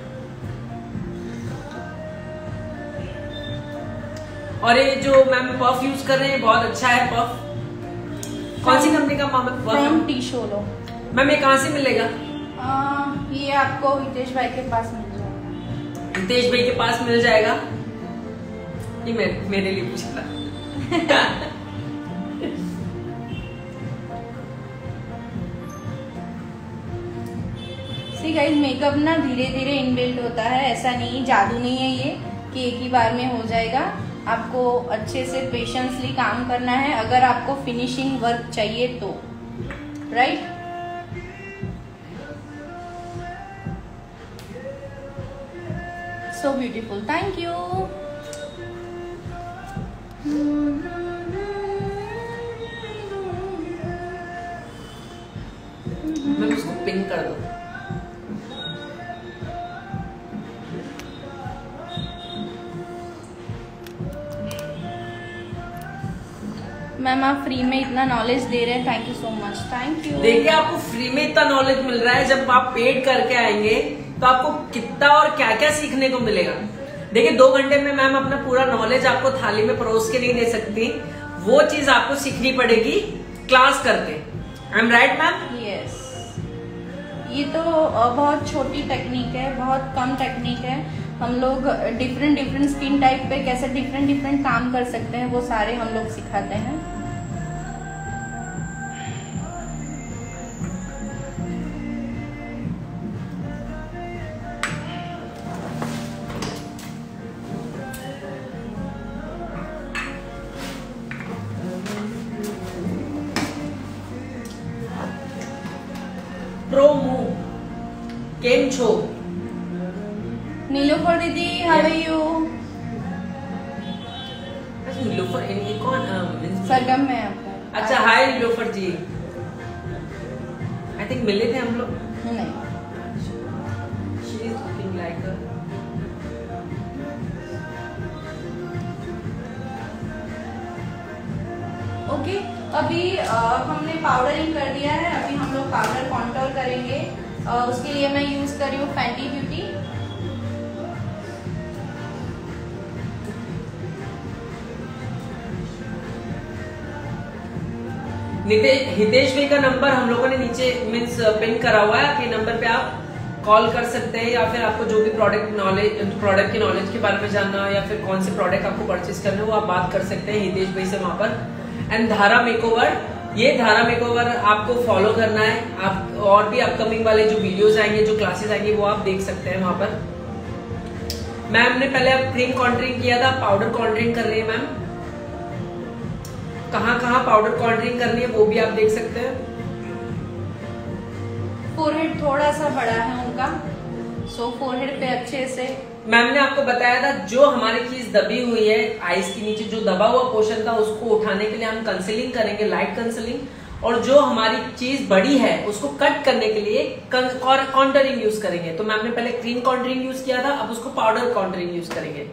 और ये जो मैम पफ यूज कर रहे हैं बहुत अच्छा है पफ। कौन सी कंपनी का फ्रॉम टीशोलो। मैम ये कहाँ से मिलेगा? आ, ये आपको हितेश भाई के पास मिल जाएगा। हितेश भाई के पास मिल जाएगा। ये मैं मेरे लिए पूछा था। सी गाइस, मेकअप ना धीरे धीरे इनबिल्ट होता है, ऐसा नहीं, जादू नहीं है ये कि एक ही बार में हो जाएगा। आपको अच्छे से पेशेंसली काम करना है अगर आपको फिनिशिंग वर्क चाहिए तो, right. So beautiful, thank you. मैं उसको पिन कर दूं। मैम आप फ्री में इतना नॉलेज दे रहे हैं, thank you so much, thank you. देखिए आपको फ्री में इतना नॉलेज मिल रहा है, जब आप पेड करके आएंगे तो आपको कितना और क्या क्या सीखने को मिलेगा। देखिए दो घंटे में मैम अपना पूरा नॉलेज आपको थाली में परोस के नहीं दे सकती, वो चीज आपको सीखनी पड़ेगी क्लास करके। I am right ma'am? Yes, ये तो बहुत छोटी टेक्निक है, बहुत कम टेक्निक है। हम लोग डिफरेंट डिफरेंट स्किन टाइप पे कैसे डिफरेंट डिफरेंट काम कर सकते हैं वो सारे हम लोग सिखाते हैं। प्रोमो केम छो? नीलोफर दीदी, हाउ आर यू? नीलोफर ये कौन? सरगम में आपका। अच्छा, हाय नीलोफर जी। आई थिंक मिले थे हम लोग। नहीं, she is looking like a okay. अभी आ, हमने पाउडरिंग कर दिया है, अभी हम लोग पाउडर कॉन्टोर करेंगे। आ, उसके लिए मैं यूज कर रही हूँ फैंटी ब्यूटी। हितेश भाई का नंबर हम लोगों ने नीचे मीन्स पिन करा हुआ है, आपके नंबर पे आप कॉल कर सकते हैं, या फिर आपको जो भी प्रोडक्ट नॉलेज प्रोडक्ट के नॉलेज के बारे में जानना, या फिर कौन से प्रोडक्ट आपको परचेज करना है, वो आप बात कर सकते हैं हितेश भाई से वहां पर। एंड धारा मेकओवर, ये धारा मेकओवर आपको फॉलो करना है। आप और भी अपकमिंग वाले जो वीडियोस आएंगे, जो क्लासेस आएंगे, वो आप देख सकते हैं वहां पर। मैम ने पहले क्रीम कॉन्टरिंग किया था, पाउडर कॉन्टरिंग कर रही है मैम। कहाँ कहाँ पाउडर कॉन्टरिंग करनी है वो भी आप देख सकते हैं। फोरहेड थोड़ा सा बड़ा है उनका, सो फोरहेड पे अच्छे से मैम ने आपको बताया था जो हमारी चीज दबी हुई है आईज के नीचे, जो दबा हुआ पोर्शन था उसको उठाने के लिए हम कंसीलिंग करेंगे, लाइट कंसीलिंग। और जो हमारी चीज बड़ी है उसको कट करने के लिए कॉन्टरिंग यूज करेंगे। तो मैम ने पहले क्रीम कॉन्टरिंग यूज किया था, अब उसको पाउडर कॉन्टरिंग यूज करेंगे।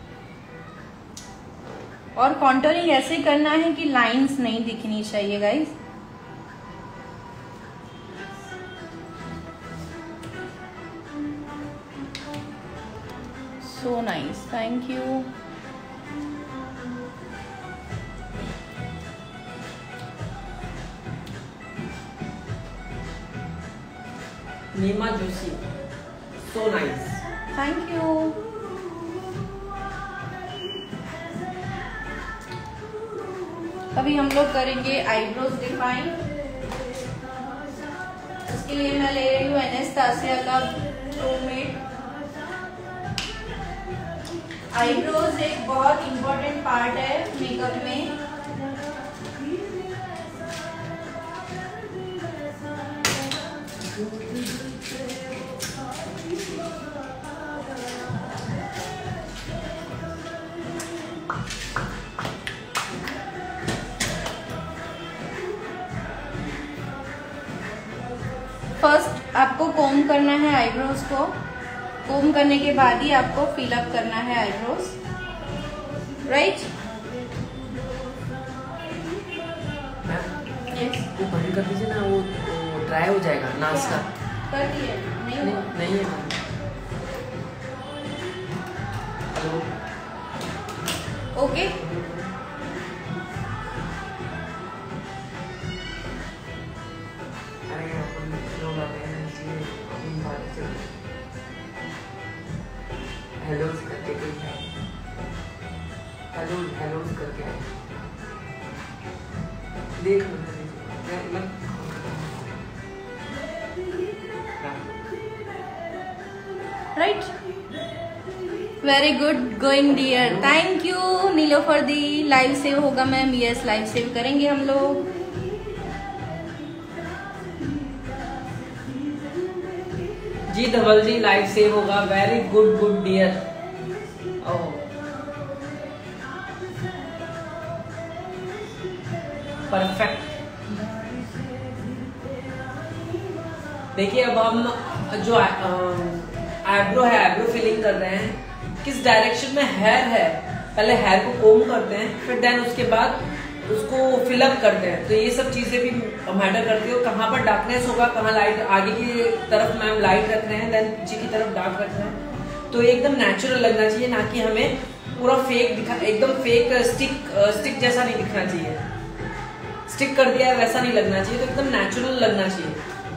और कॉन्टरिंग ऐसे करना है कि लाइंस नहीं दिखनी चाहिए guys. So nice, thank you. Neema Joshi, so nice, thank you. अभी हम लोग करेंगे आईब्रोज डिफाइन। इसके लिए मैं ले रही हूँ एनेस्तासिया का प्रोमेड। आईब्रोज एक बहुत इम्पोर्टेंट पार्ट है मेकअप में। फर्स्ट आपको कोम करना है आईब्रोज को। कोम करने के बाद ही आपको फिल अप करना है आईब्रोज, राइट? यस, वो बंद कर दीजिए ना, वो, वो ड्राई हो जाएगा नाश्ता। कर दिए? नहीं नहीं, नहीं है। Hello, okay. हेलो करके कोई है, हेलो हेलो करके है, देख मैं मैं right, very good going dear, thank you Nilofar दी। लाइव सेव होगा मैम, यस लाइव सेव करेंगे हम लोग। जी धवल जी लाइव सेव होगा, very good good dear. Oh perfect. देखिए अब हम जो आईब्रो है, आईब्रो फिलिंग कर रहे हैं, किस डायरेक्शन में हेयर है, पहले हेयर को कोम करते हैं, फिर देन उसके बाद उसको फिलअप करते हैं। तो ये सब चीजें भी मैटर करती है, कहाँ पर डार्कनेस होगा, कहाँ लाइट, आगे की तरफ मैम लाइट रख रहे हैं, देन पीछे की तरफ डार्क रख रहे हैं, तो एकदम नेचुरल लगना चाहिए, ना कि hमें पूरा फेक दिखा, एकदम फेक स्टिक स्टिक जैसा नहीं दिखना चाहिए, स्टिक कर दिया है वैसा नहीं लगना चाहिए, तो एकदम नेचुरल लगना चाहिए।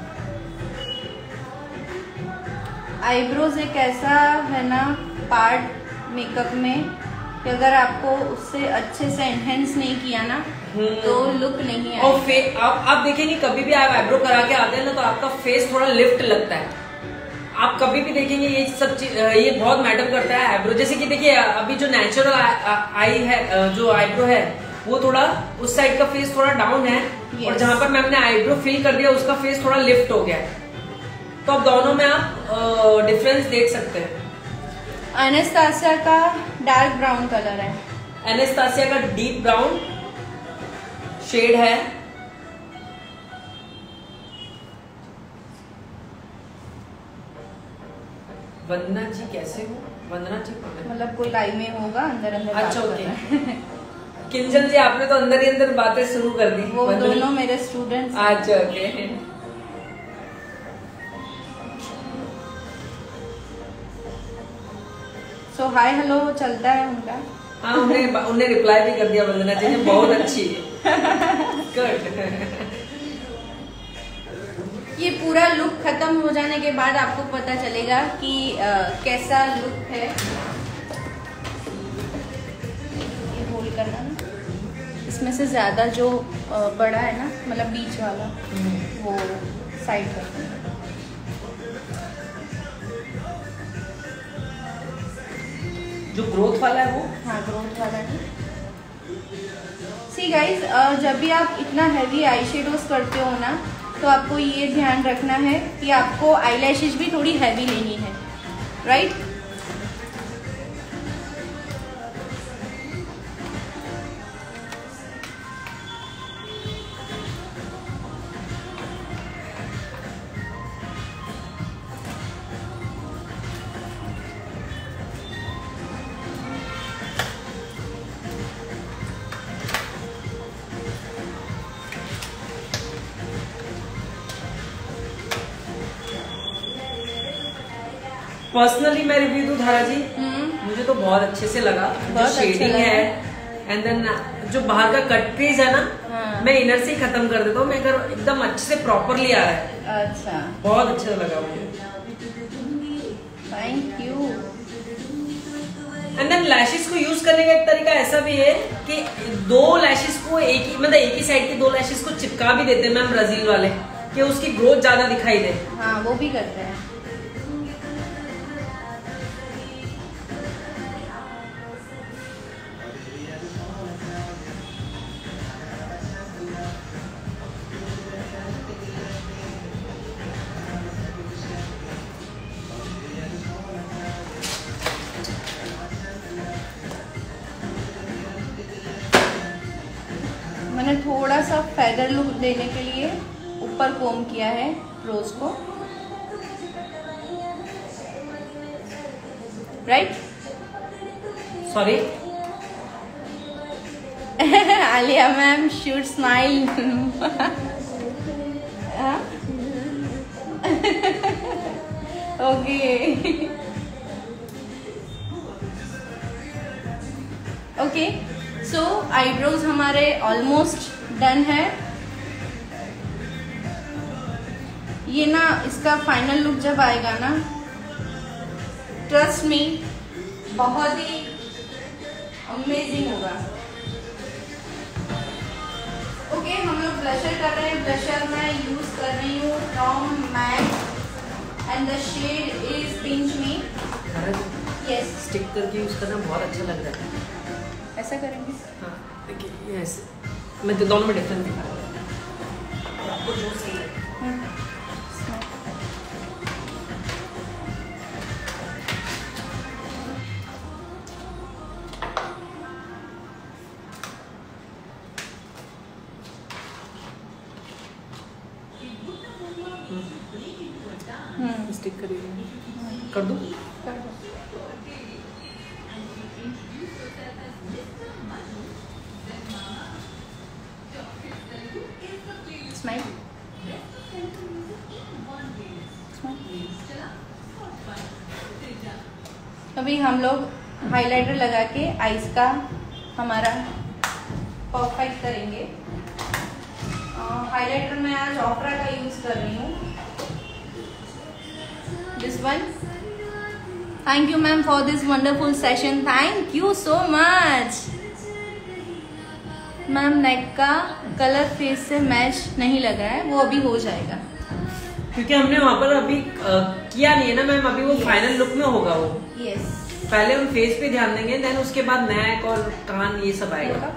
आईब्रोज एक ऐसा है ना पार्ट मेकअप में कि अगर आपको उससे अच्छे से एनहेंस नहीं किया ना तो लुक नहीं आएगा। और फे, आप आप देखेंगे कभी भी आप आईब्रो करा के आते हैं ना तो आपका फेस थोड़ा लिफ्ट लगता है। आप कभी भी देखेंगे ये सब चीज, ये बहुत मैटर करता है आईब्रो। जैसे कि देखिए अभी जो नेचुरल आई है, जो आईब्रो है वो थोड़ा उस साइड का फेस थोड़ा डाउन है, yes. और जहां पर मैम ने आईब्रो फिल कर दिया उसका फेस थोड़ा लिफ्ट हो गया है। तो अब दोनों में आप डिफरेंस देख सकते हैं। एनेस्तासिया का डार्क ब्राउन कलर है, एनेस्तासिया का डीप ब्राउन शेड है। वंदना जी कैसे हो? वंदना जी मतलब कोई लाइव में होगा अंदर अंदर। अच्छा ओके। किंजल जी आपने तो अंदर ही अंदर बातें शुरू कर दी। वो दोनों मेरे स्टूडेंट्स। अच्छा ओके। सो हाय हेलो चलता है उनका। हाँ उन्हें उन्हें रिप्लाई भी कर दिया वंदना जी ने, बहुत अच्छी गुड। ये पूरा लुक खत्म हो जाने के बाद आपको पता चलेगा कि आ, कैसा लुक है। ये होल्ड करना ना, इसमें से ज्यादा जो आ, बड़ा है ना, मतलब बीच वाला वो साइड करना। जो ग्रोथ वाला है वो, हाँ ग्रोथ वाला है। सी गाइज, जब भी आप इतना हैवी आई शेडोज करते हो ना तो आपको ये ध्यान रखना है कि आपको आईलैशेज भी थोड़ी हैवी लेनी है, राइट? पर्सनली मैं रिव्यू दूं धारा जी, मुझे तो बहुत अच्छे से लगा। जो शेडिंग है एंड देन जो बाहर का कट क्रीज है ना, हाँ। मैं इनर से ही खत्म कर देता हूँ, मैं अगर एकदम अच्छे से प्रॉपरली आ रहा है। अच्छा, बहुत अच्छा लगा मुझे। Thank you. And then lashes को यूज करने का एक तरीका ऐसा भी है कि दो लैशेस को एक ही मतलब एक ही साइड की दो लैशेस को चिपका भी देते हैं मैम ब्राजील वाले, कि उसकी ग्रोथ ज्यादा दिखाई दे। हाँ, वो भी करते हैं। मैंने थोड़ा सा फेदर लुक देने के लिए ऊपर कोम किया है रोज को, right? Sorry Alia ma'am should smile. Okay okay, so eyebrows हमारे ऑलमोस्ट डन है। ये ना इसका फाइनल लुक जब आएगा ना, ट्रस्ट मी, बहुत ही अमेजिंग होगा। ओके okay, हम लोग ब्लशर कर रहे हैं। ब्लशर मैं यूज कर रही हूँ from MAC and the shade is pinch me. Yes, stick करके यूज करना बहुत अच्छा लग रहा है। ऐसा करेंगे? हाँ, देखिए यस, मैं तो दोनों में डिफरेंस दिखा रहा हूँ, आपको जो सही है। स्टिक करिए, कर दूं? कर दो। स्माइल। अभी हम लोग हाइलाइटर लगा के आईज का हमारा परफेक्ट करेंगे। हाइलाइटर मैं आज ऑपरा का यूज कर रही हूँ, this one. Thank you ma'am for this wonderful session, thank you so much. Ma'am neck का कलर फेस से मैच नहीं लग रहा है, वो अभी हो जाएगा क्योंकि हमने वहाँ पर अभी आ, किया नहीं है ना मैम, अभी वो फाइनल लुक में होगा वो। यस, पहले हम फेस पे ध्यान देंगे, देन उसके बाद नेक और कान ये सब आएगा।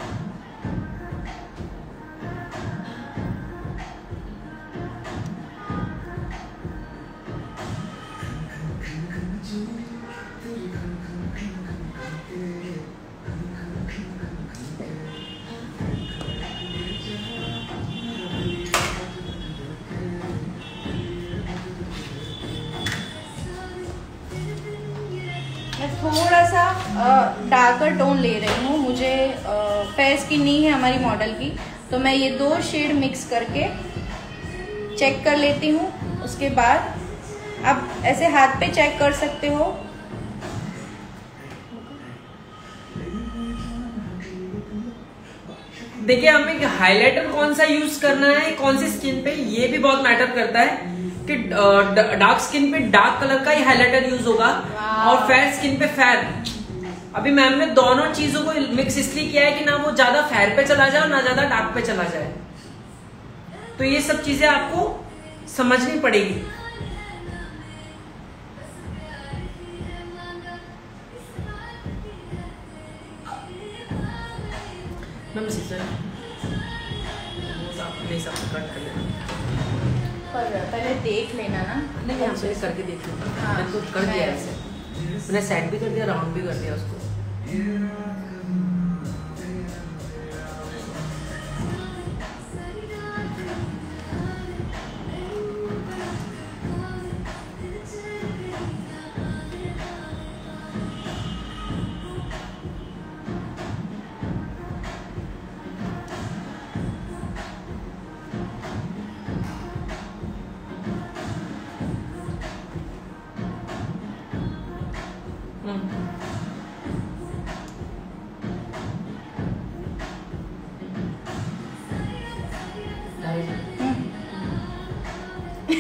थोड़ा सा डार्कर टोन ले रही हूँ, मुझे फेयर स्किन नहीं है हमारी मॉडल की, तो मैं ये दो शेड मिक्स करके चेक कर लेती हूँ। उसके बाद आप ऐसे हाथ पे चेक कर सकते हो। देखिए हमें हाइलाइटर कौन सा यूज करना है, कौन सी स्किन पे, ये भी बहुत मैटर करता है कि डार्क स्किन पे डार्क कलर का ही हाइलाइटर यूज होगा और फेयर स्किन पे फेयर। अभी मैम ने दोनों चीजों को मिक्स इसलिए किया है कि ना वो ज्यादा फेयर पे चला जाए और ना ज्यादा डार्क पे चला जाए, तो ये सब चीजें आपको समझनी पड़ेगी। मैम सीजर नहीं सब कट कर लेना, पर पहले देख लेना ना। नहीं यहाँ से करके देख लेना। हाँ, मैंने तो कर दिया ऐसे, मैंने सेट भी कर दिया, राउंड भी कर दिया उसको।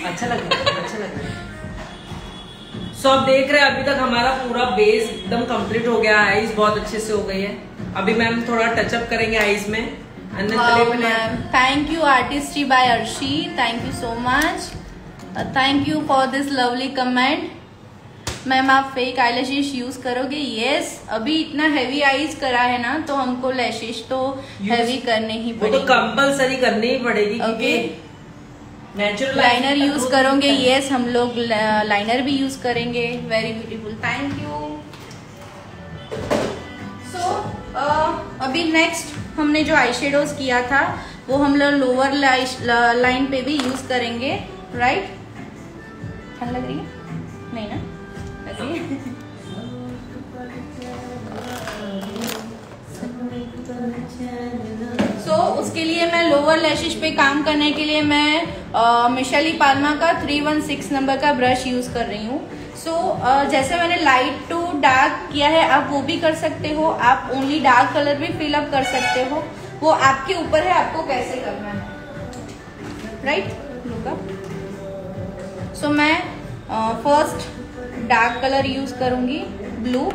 अच्छा लग रहा है, अच्छा लग रहा है। सो so, अब देख रहे हैं अभी तक हमारा पूरा बेस एकदम कंप्लीट हो गया, आईज बहुत अच्छे से हो गई है। अभी मैम थोड़ा टचअप करेंगे आईज में। Ma'am thank you artistry by Arshi, thank you so much, thank you for this lovely comment. Ma'am आप फेक आईलैशेस यूज करोगे? यस yes, अभी इतना हैवी आईज करा है ना तो हमको लैशेस तो हैवी करने ही पड़ेगी, वो तो कंपलसरी करनी ही पड़ेगी। ओके नेचुरल लाइनर यूज करोगे? यस yes, हम लोग लाइनर भी यूज करेंगे। Very beautiful, thank you. So अभी नेक्स्ट हमने जो आई शेडोज किया था वो हम लोग लोअर लाइन पे भी यूज करेंगे, राइट? ठंड लग रही है? नहीं ना? सो so, उसके लिए मैं लोअर लैशेस पे काम करने के लिए मैं मिशेली पाल्मा का थ्री वन सिक्स नंबर का ब्रश यूज कर रही हूँ। सो so, uh, जैसे मैंने लाइट टू डार्क किया है आप वो भी कर सकते हो, आप ओनली डार्क कलर भी फिल अप कर सकते हो, वो आपके ऊपर है आपको कैसे करना है, राइट? Look up. सो मैं फर्स्ट डार्क कलर यूज करूंगी, ब्लू।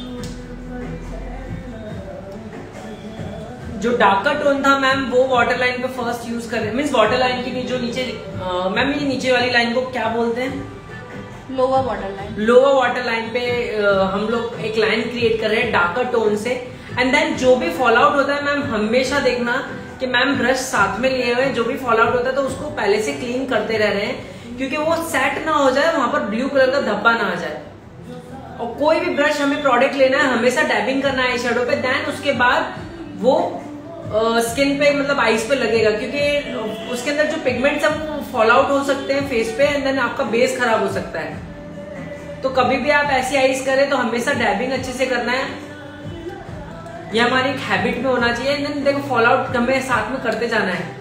जो डार्कर टोन था मैम वो वाटर लाइन पे फर्स्ट यूज कर रहे हैं, मीन्स वाटर लाइन की जो नीचे मैम ये नीचे वाली लाइन को क्या बोलते हैं? Lower water line. Lower water line पे uh, हम लोग एक लाइन क्रिएट कर रहे हैं डार्कर टोन से। एंड देन जो भी फॉल आउट होता है मैम हमेशा देखना कि मैम ब्रश साथ में लिए हुए, जो भी फॉल आउट होता है तो उसको पहले से क्लीन करते रह रहे हैं, क्योंकि वो सेट ना हो जाए, वहां पर ब्लू कलर का धब्बा ना आ जाए। और कोई भी ब्रश हमें प्रोडक्ट लेना है हमेशा डैबिंग करना है आई शेडो पे, देन उसके बाद वो स्किन uh, पे मतलब आईज पे लगेगा, क्योंकि उसके अंदर जो पिगमेंट्स है वो फॉल आउट हो सकते हैं फेस पे एंड देन आपका बेस खराब हो सकता है। तो कभी भी आप ऐसी आईज करें तो हमेशा डैबिंग अच्छे से करना है, ये हमारी एक हैबिट में होना चाहिए। एंड देन देखो फॉल आउट हमें साथ में करते जाना है।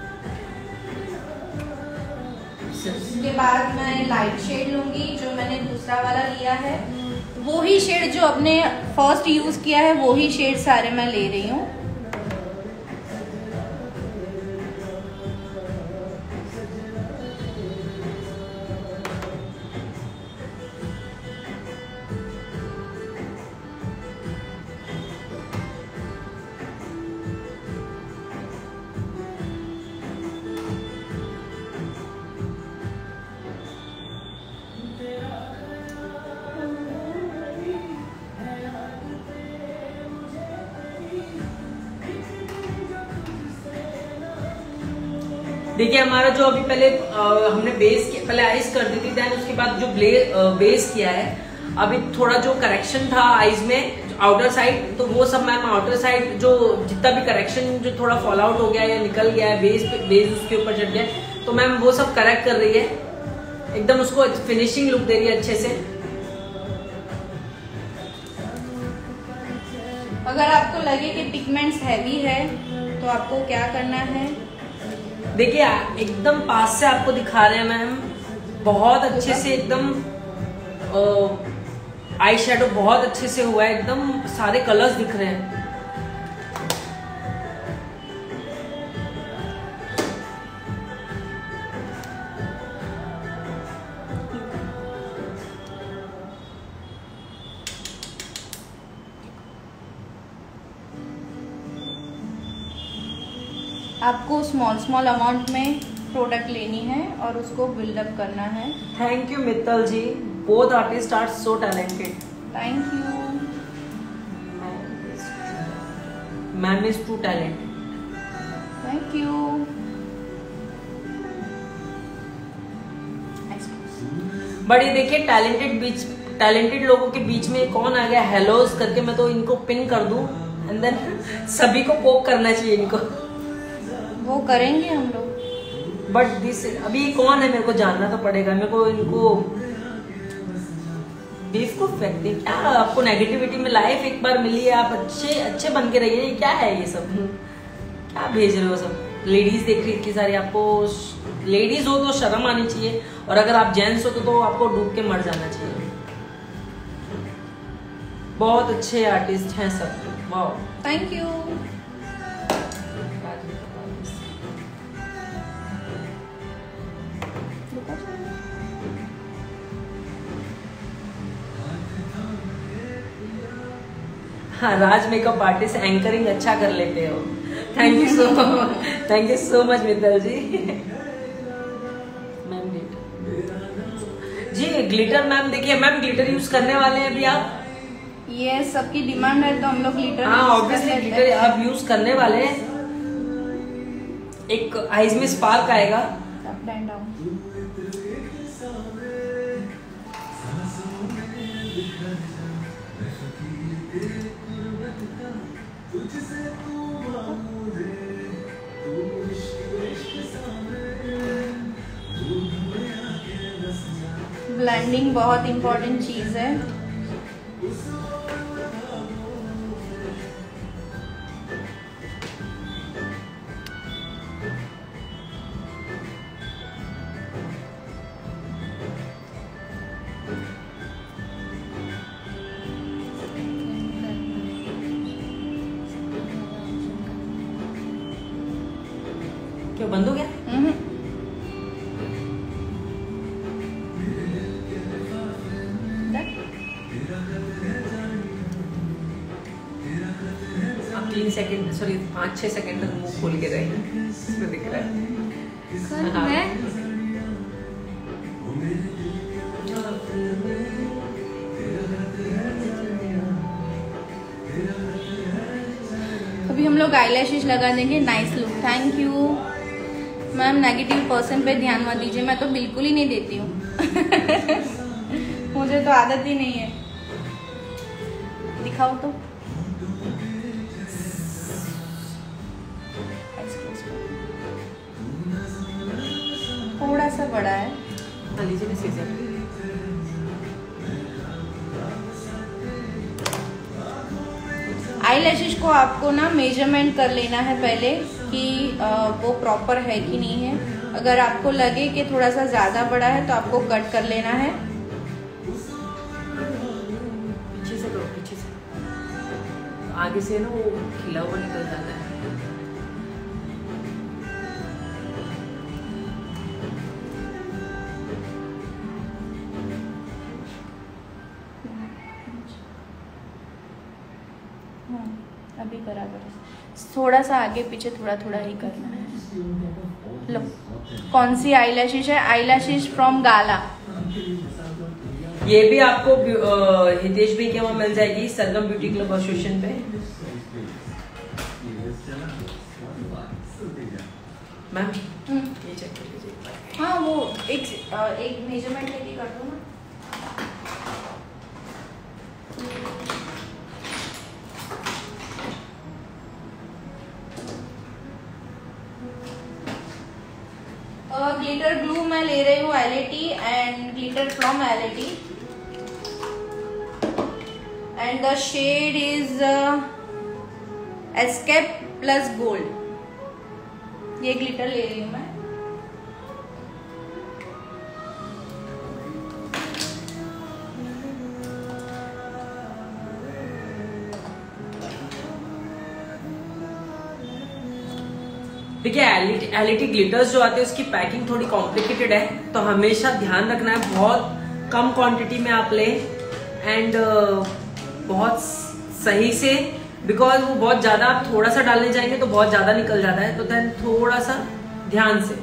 उसके बाद मैं लाइट शेड लूंगी, जो मैंने दूसरा वाला लिया है वो ही शेड जो अपने फर्स्ट यूज किया है वो ही शेड सारे मैं ले रही हूँ। देखिए हमारा जो अभी पहले आ, हमने बेस किया, पहले आइज कर दी थी, देन उसके बाद जो ब्ले आ, बेस किया है, अभी थोड़ा जो करेक्शन था आइज में आउटर साइड, तो वो सब मैम आउटर साइड जो जितना भी करेक्शन जो थोड़ा फॉल आउट हो गया या निकल गया है, बेस पे बेस उसके ऊपर चढ़ गया, तो मैम वो सब करेक्ट कर रही है, एकदम उसको फिनिशिंग लुक दे रही है अच्छे से। अगर आपको लगे कि पिगमेंट्स हैवी है तो आपको क्या करना है, देखिए एकदम पास से आपको दिखा रहे हैं मैम, बहुत अच्छे से एकदम आई शेडो बहुत अच्छे से हुआ है, एकदम सारे कलर्स दिख रहे हैं। आपको स्मॉल स्मॉल अमाउंट में प्रोडक्ट लेनी है और उसको बिल्डअप करना है। Thank you Mittal ji, both artist are so talented. Thank you ma'am is too talented. Thank you. But ये देखिए टैलेंटेड बीच टैलेंटेड लोगों के बीच में कौन आ गया हेलोज करके, मैं तो इनको पिन कर दूं एंड देन सभी को पोक करना चाहिए इनको। वो करेंगे हम लोग, बट दिस अभी कौन है मेरे को जानना तो पड़ेगा, मेरे को इनको बीफ को फेंकते क्या, आपको नेगेटिविटी में लाइफ एक बार मिली है, आप अच्छे अच्छे बन के रहिए, क्या है ये सब, क्या भेज रहे हो सब। लेडीज देख रही इतनी सारी, आपको लेडीज हो तो शर्म आनी चाहिए, और अगर आप जेंट्स हो तो, तो आपको डूब के मर जाना चाहिए। बहुत अच्छे आर्टिस्ट हैं सब, वाह थैंक यू। हाँ, राज मेकअप आर्टिस्ट, एंकरिंग अच्छा कर लेते हो। Thank you so thank you so much Mittal ji. Ma'am ji glitter, ma'am देखिए मैम ग्लिटर यूज करने वाले हैं अभी आप? ये सबकी डिमांड है तो हम लोग ग्लिटर, हाँ ऑब्वियसली ग्लिटर आप यूज करने वाले हैं। एक आईज में स्पार्क आएगा। Up and down. ब्लेंडिंग बहुत इम्पोर्टेंट चीज है। क्यों बंद हो गया? आप तीन सेकंड सॉरी पाँच छह सेकंड तक मुंह खोल के रहे, इसमें दिख रहा है। हाँ। मैं अभी हम लोग आईलैशेस लगा देंगे। Nice look, thank you ma'am. Negative person पे ध्यान मत दीजिए, मैं तो बिल्कुल ही नहीं देती हूँ। मुझे तो आदत ही नहीं है। दिखाओ तो। थोड़ा सा बड़ा है। हाँ लीजिए ना सीजर। आईलैशेस को आपको ना मेजरमेंट कर लेना है पहले कि आ, वो प्रॉपर है कि नहीं है। अगर आपको लगे कि थोड़ा सा ज़्यादा बड़ा है तो आपको कट कर लेना है। पीछे से करो, पीछे से। आगे से ना वो खिला हुआ निकल जाता है। अभी बराबर है। थोड़ा सा आगे पीछे थोड़ा थोड़ा ही करना है। लो, कौन सी आईलैशेस है? Eyelashes from Gala. ये भी आपको हितेश भाई के वहाँ मिल जाएगी, सरगम ब्यूटी क्लब एसोसिएशन पे। मैम ये चेक कर लीजिए। हाँ वो एक एक मेजरमेंट लेके कर दो ना। ग्लिटर ग्लू मैं ले रही हूँ L A T and glitter from L A T and the shade is escape plus gold. ये ग्लिटर ले रही हूँ मैं। देखिए एलईडी ग्लिटर्स जो आते हैं उसकी पैकिंग थोड़ी कॉम्प्लिकेटेड है, तो हमेशा ध्यान रखना है बहुत कम क्वांटिटी में आप लें एंड uh, बहुत सही से, बिकॉज वो बहुत ज्यादा आप थोड़ा सा डालने जाएंगे तो बहुत ज्यादा निकल जाता है, तो देन थोड़ा सा ध्यान से।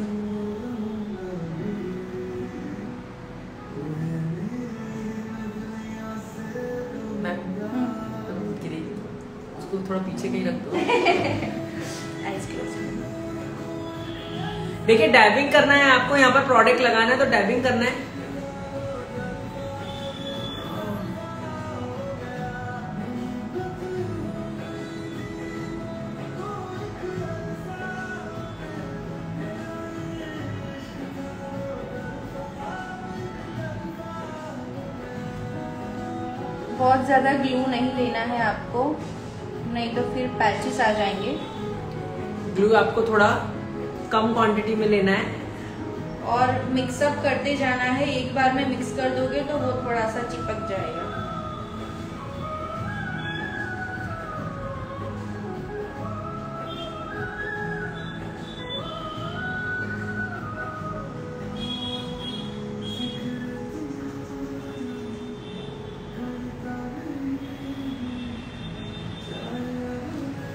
मैम गिरेगी, उसको थोड़ा पीछे कहीं रख दो। देखिए डैबिंग करना है आपको, यहाँ पर प्रोडक्ट लगाना है तो डैबिंग करना है। बहुत ज्यादा ग्लू नहीं लेना है आपको, नहीं तो फिर पैचेस आ जाएंगे। ग्लू आपको थोड़ा कम क्वांटिटी में लेना है और मिक्सअप करते जाना है। एक बार में मिक्स कर दोगे तो वो थोड़ा सा चिपक जाएगा।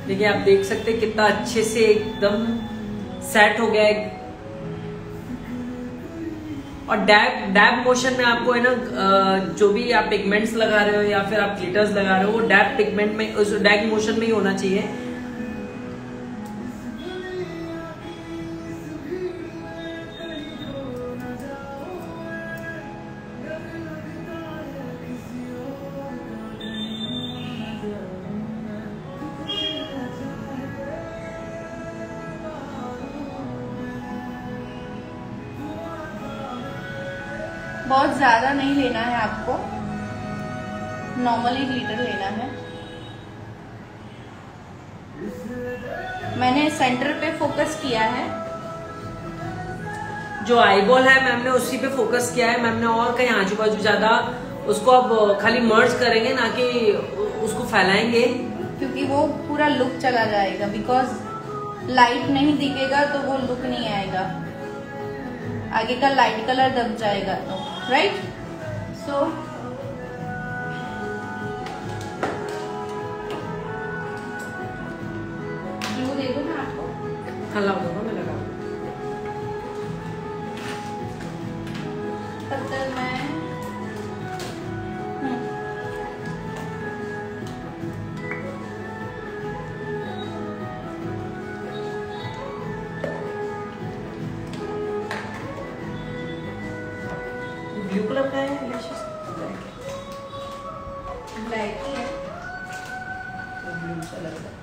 देखिए आप देख सकते हैं कितना अच्छे से एकदम सेट हो गया है। और डैब डैब मोशन में आपको है ना, जो भी आप पिगमेंट्स लगा रहे हो या फिर आप ग्लिटर्स लगा रहे हो, वो डैब पिगमेंट में, उस डैब मोशन में ही होना चाहिए। बहुत ज्यादा नहीं लेना है आपको, नॉर्मली ग्लिटर लेना है। मैंने सेंटर पे फोकस किया है, जो आईबॉल है मैम ने उसी पे फोकस किया है। मैम ने और कहीं आजू बाजू ज्यादा उसको अब खाली मर्ज करेंगे, ना कि उसको फैलाएंगे, क्योंकि वो पूरा लुक चला जाएगा। बिकॉज लाइट नहीं दिखेगा तो वो लुक नहीं आएगा, आगे का लाइट कलर दब जाएगा तो, राइट। सो ग्लू दे दूं मैं आपको? हाँ लगा दूंगा, मैं लगा। तब तक मैं ब्लू कलर का है, ब्लैक ही है, ब्लू सा लग रहा है।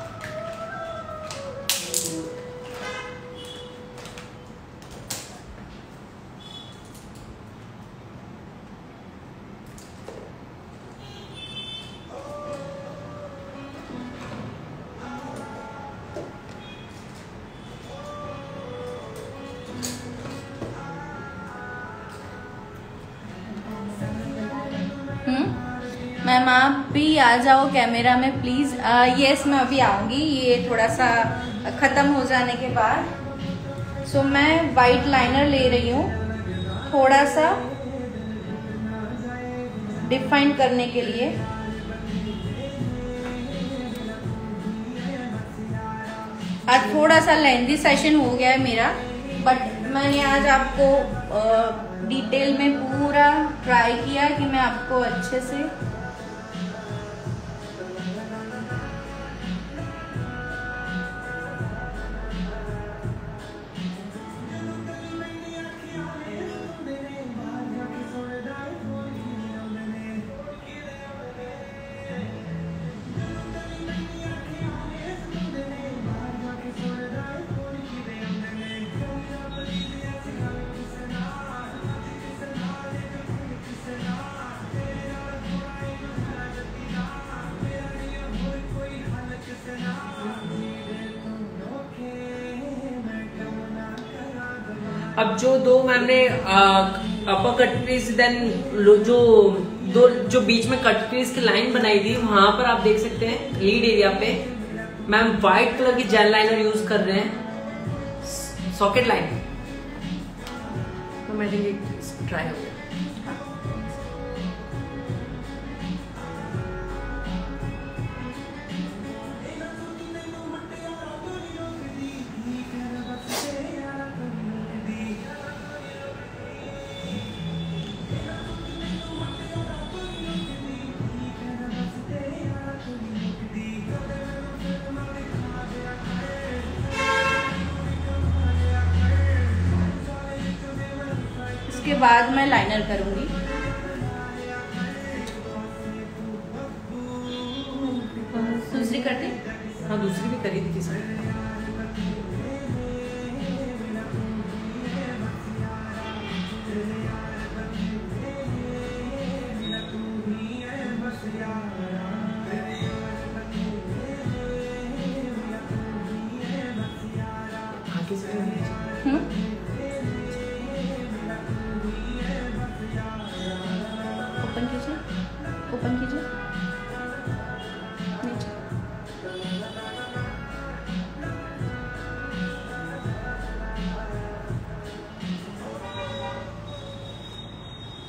मैम आप भी आ जाओ कैमरा में प्लीज। यस मैं अभी आऊंगी, ये थोड़ा सा खत्म हो जाने के बाद। सो so, मैं वाइट लाइनर ले रही हूँ थोड़ा सा डिफाइन करने के लिए। आज थोड़ा सा लेंथी सेशन हो गया है मेरा, बट मैंने आज आपको डिटेल में पूरा ट्राई किया कि मैं आपको अच्छे से अब जो दो मैम ने अपर कट क्रीज, देन जो दो जो बीच में कट क्रीज की लाइन बनाई थी, वहां पर आप देख सकते हैं लीड एरिया पे मैम व्हाइट कलर की जेल लाइनर यूज कर रहे हैं, सॉकेट लाइन। तो मैं थिंक ट्राई हो गया। के बाद मैं लाइनर करूंगी। दूसरी कर दी? हाँ दूसरी भी करी थी किसी ओपन कीजिए, ओपन कीजिए नीचे।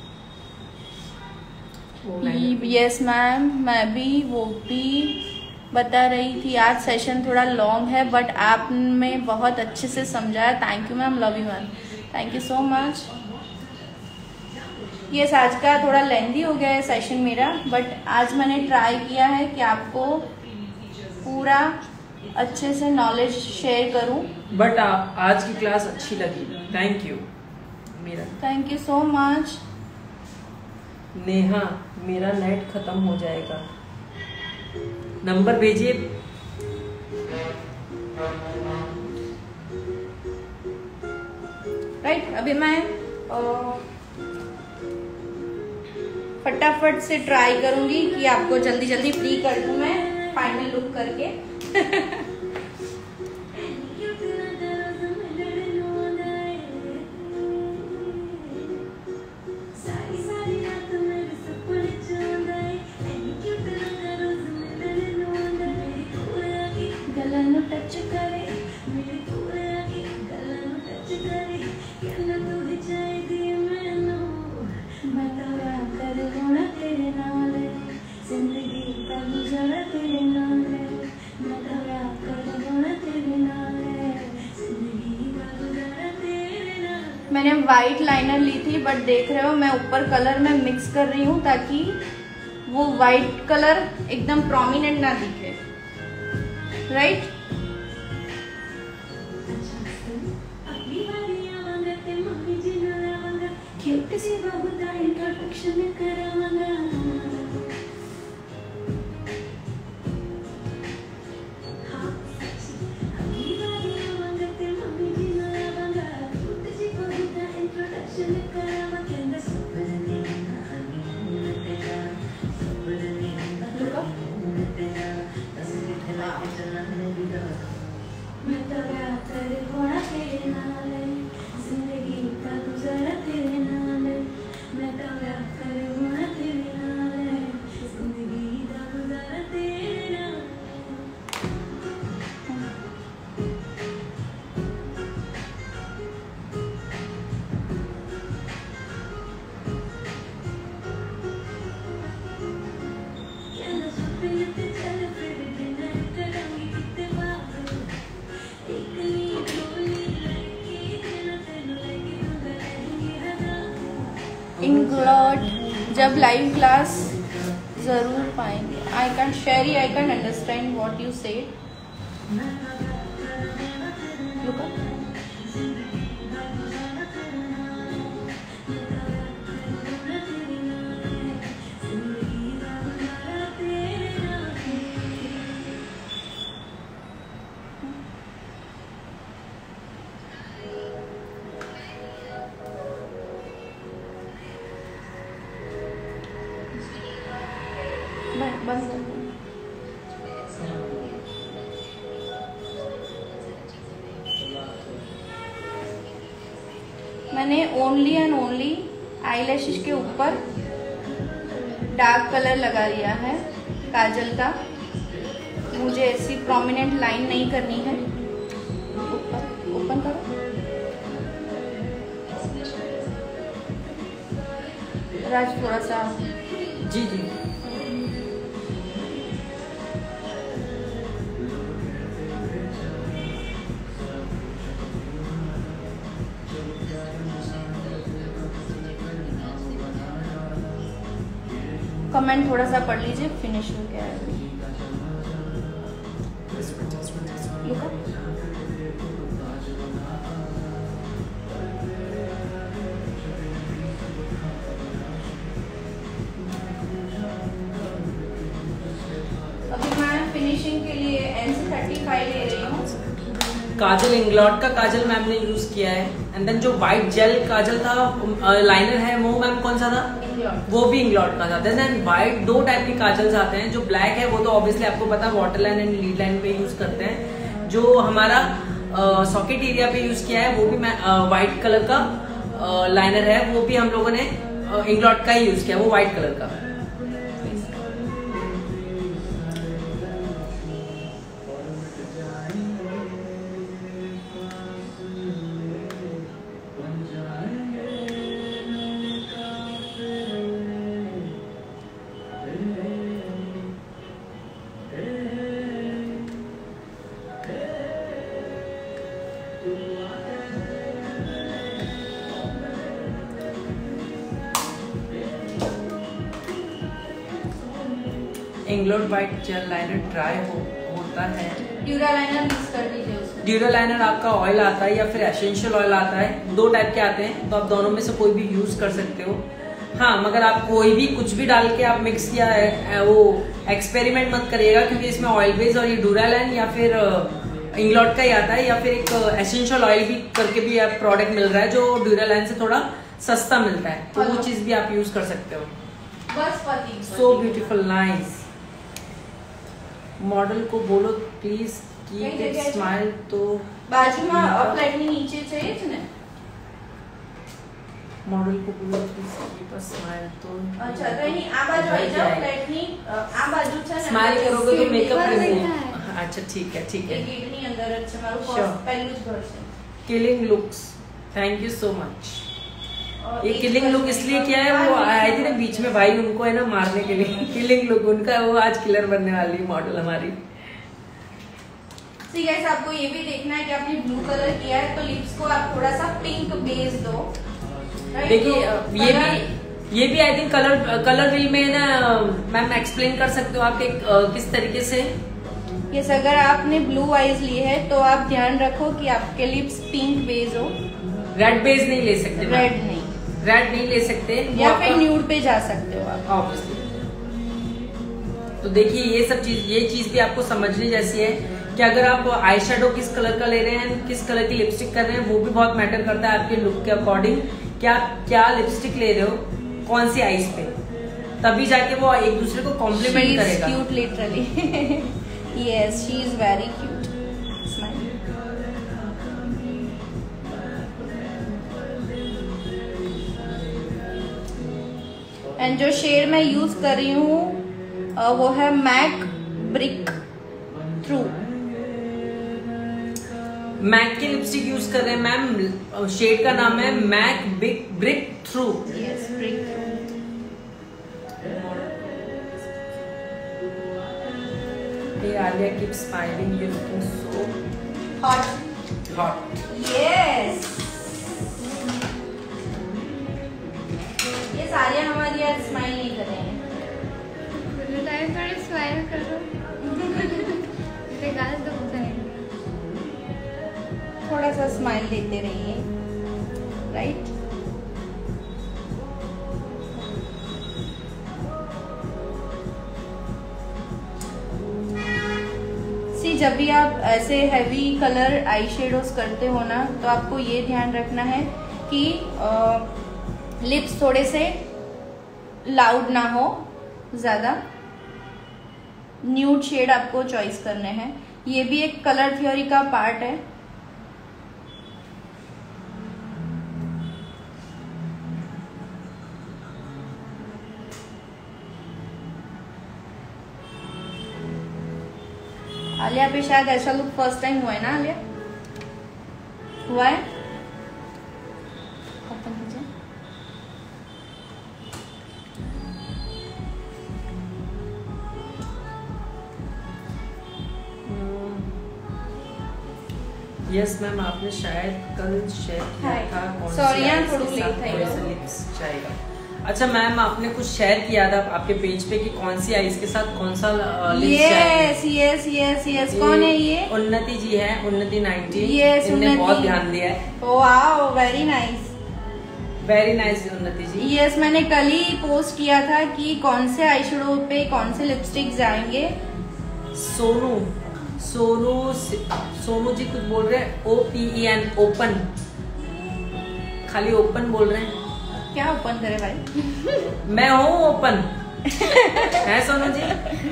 यस मैम, मैं भी वो भी बता रही थी। आज सेशन थोड़ा लॉन्ग है बट आपने बहुत अच्छे से समझाया। Thank you ma'am, love you ma'am, thank you so much. ये आज का थोड़ा लेंदी हो गया है सेशन मेरा, बट आज मैंने ट्राई किया है कि आपको पूरा अच्छे से नॉलेज शेयर करूं। बट आप आज की क्लास अच्छी लगी, थैंक यू मेरा। Thank you so much. Neha, मेरा नेट खत्म हो जाएगा, नंबर भेजिए। राइट right, अभी मैं आ, फटाफट से ट्राई करूंगी कि आपको जल्दी जल्दी फ्री कर दूं मैं फाइनल लुक करके। मैंने वाइट लाइनर ली थी बट देख रहे हो मैं ऊपर कलर में मिक्स कर रही हूँ ताकि वो वाइट कलर एकदम प्रोमिनेंट ना दिखे। राइट इंग्लॉट जब लाइव क्लास जरूर पाएंगे। I can sherry I can understand what you said. बंद कर दो। मैंने ओनली एंड ओनली आईलैशेस के ऊपर डार्क कलर लगा लिया है काजल का। मुझे ऐसी प्रोमिनेंट लाइन नहीं करनी है। ऊपर ओपन करो। राज थोड़ा सा जी जी कमेंट थोड़ा सा पढ़ लीजिए। फिनिश हो गया है अभी। अभी मैं फिनिशिंग के लिए एन सी थर्टी फाइव ले रही हूँ। काजल इंग्लॉट का काजल मैम ने यूज किया है। एंड देन जो व्हाइट जेल काजल था लाइनर है वो मैम कौन सा था? वो भी इंग्लॉट का था। देन व्हाइट दो टाइप के काजल्स आते हैं। जो ब्लैक है वो तो ऑब्वियसली आपको पता है water line and lid line पे यूज करते हैं। जो हमारा सॉकेट एरिया पे यूज किया है वो भी मैं व्हाइट कलर का लाइनर है, वो भी हम लोगों ने इंग्लॉट का ही यूज किया, वो व्हाइट कलर का। England white gel liner dry हो, होता है। ड्यूरा लाइनर यूज कर दीजिए उसमें। ड्यूरा लाइनर आपका ऑयल आता है या फिर एसेंशियल ऑयल आता है, दो टाइप के आते हैं, तो आप दोनों में से कोई भी यूज कर सकते हो। हाँ, मगर आप कोई भी कुछ भी डाल के आप मिक्स किया है वो एक्सपेरिमेंट मत करिएगा, क्योंकि इसमें ऑयल बेस और ये ड्यूरालाइन या फिर इंग्लैंड का ही आता है, या फिर एक एसेंशियल ऑयल भी करके भी आप प्रोडक्ट मिल रहा है जो ड्यूरालाइन से थोड़ा सस्ता मिलता है, तो वो चीज भी आप यूज कर सकते हो। बस पति सो ब्यूटीफुल, नाइस। मॉडल को बोलो प्लीज कीप इट स्माइल। तो बाजू में अपलाइटनी नीचे चाहिए છે ને? मॉडल को बोलो प्लीज कीप अ स्माइल। तो अच्छा, तो नहीं आ बाजू आई जाओ, अपलाइटनी आ बाजू છે ને, स्माइल करोगे तो मेकअप रिमूव। अच्छा ठीक है ठीक है। કિડની અંદર જ છે મારું ફર્સ્ટ પહેલું જ ઘર છે। Killing looks, thank you so much. ये किलिंग लुक इसलिए किया है, वो आए थे ना बीच में भाई, उनको है ना मारने के लिए किलिंग लुक उनका, वो आज किलर बनने वाली है मॉडल हमारी। सी गाइस, आपको ये भी देखना है कि आपने ब्लू कलर किया है तो लिप्स को आप थोड़ा सा पिंक बेस दो। देखिए ये भी ये भी I think colour colour wheel में ना मैम एक्सप्लेन कर सकते हो आप एक किस तरीके से। यस, अगर आपने ब्लू आईज लिए है तो आप ध्यान रखो कि आपके लिप्स पिंक बेस हो, रेड बेस नहीं ले सकते, रेड नहीं, रेड नहीं ले सकते, या फिर न्यूड पे जा सकते हो आप ऑब्वियसली। तो देखिए ये सब चीज ये चीज भी आपको समझने जैसी है कि अगर आप आई शेडो किस कलर का ले रहे हैं, किस कलर की लिपस्टिक कर रहे हैं, वो भी बहुत मैटर करता है आपके लुक के अकॉर्डिंग। क्या क्या लिपस्टिक ले रहे हो, कौन सी आईज पे, तभी जाके वो एक दूसरे को कॉम्प्लीमेंट करेगा। Cute literally. Yes, she is very cute. Smile. And जो शेड मैं यूज कर रही हूँ वो है मैक ब्रिक थ्रू। मैक की लिपस्टिक यूज कर रहे हैं मैम, शेड का नाम है MAC big brick through. Yes, brick through. Hey Alia, keep smiling. You're looking so hot. hot. Yes, ये सारियां हमारी आज स्माइल नहीं कर रहे हैं। थोड़ी स्माइल करो। गाल दुख जाएंगे। थोड़ा सा स्माइल देते रहिए, राइट। सी, जब भी आप ऐसे हैवी कलर आई शेडोज करते हो ना, तो आपको ये ध्यान रखना है कि लिप्स थोड़े से लाउड ना हो ज्यादा। न्यूड शेड आपको चॉइस करने हैं। ये भी एक कलर थ्योरी का पार्ट है। आलिया पे शायद ऐसा लुक फर्स्ट टाइम हुआ है ना आलिया? हुआ है? ओपन कीजिए। यस मैम, आपने शायद कल शेयर किया था। कौन सॉरी, सी यहाँ eyes थोड़ा के लेट साथ था कौन ये। सा lips चाहिएगा। अच्छा मैम, आपने कुछ शेयर किया था आपके पेज पे कि कौन सी आईज के साथ कौन सा लिप्स चाहिए। Yes yes yes yes. कौन है ये? उन्नति जी है, उन्नति नाइनटीन। Yes, इन्होंने उन्नति। बहुत ध्यान दिया है। Wow, very nice. Very nice Unnati ji. Yes, मैंने कल ही पोस्ट किया था कि कौन से आई शेडो पे कौन से लिपस्टिक जाएंगे। सोनू सोनू सोनू जी कुछ बोल रहे हैं, O P E N, open, खाली ओपन बोल रहे हैं। क्या ओपन करे भाई? मैं हूँ ओपन। है सोनू जी?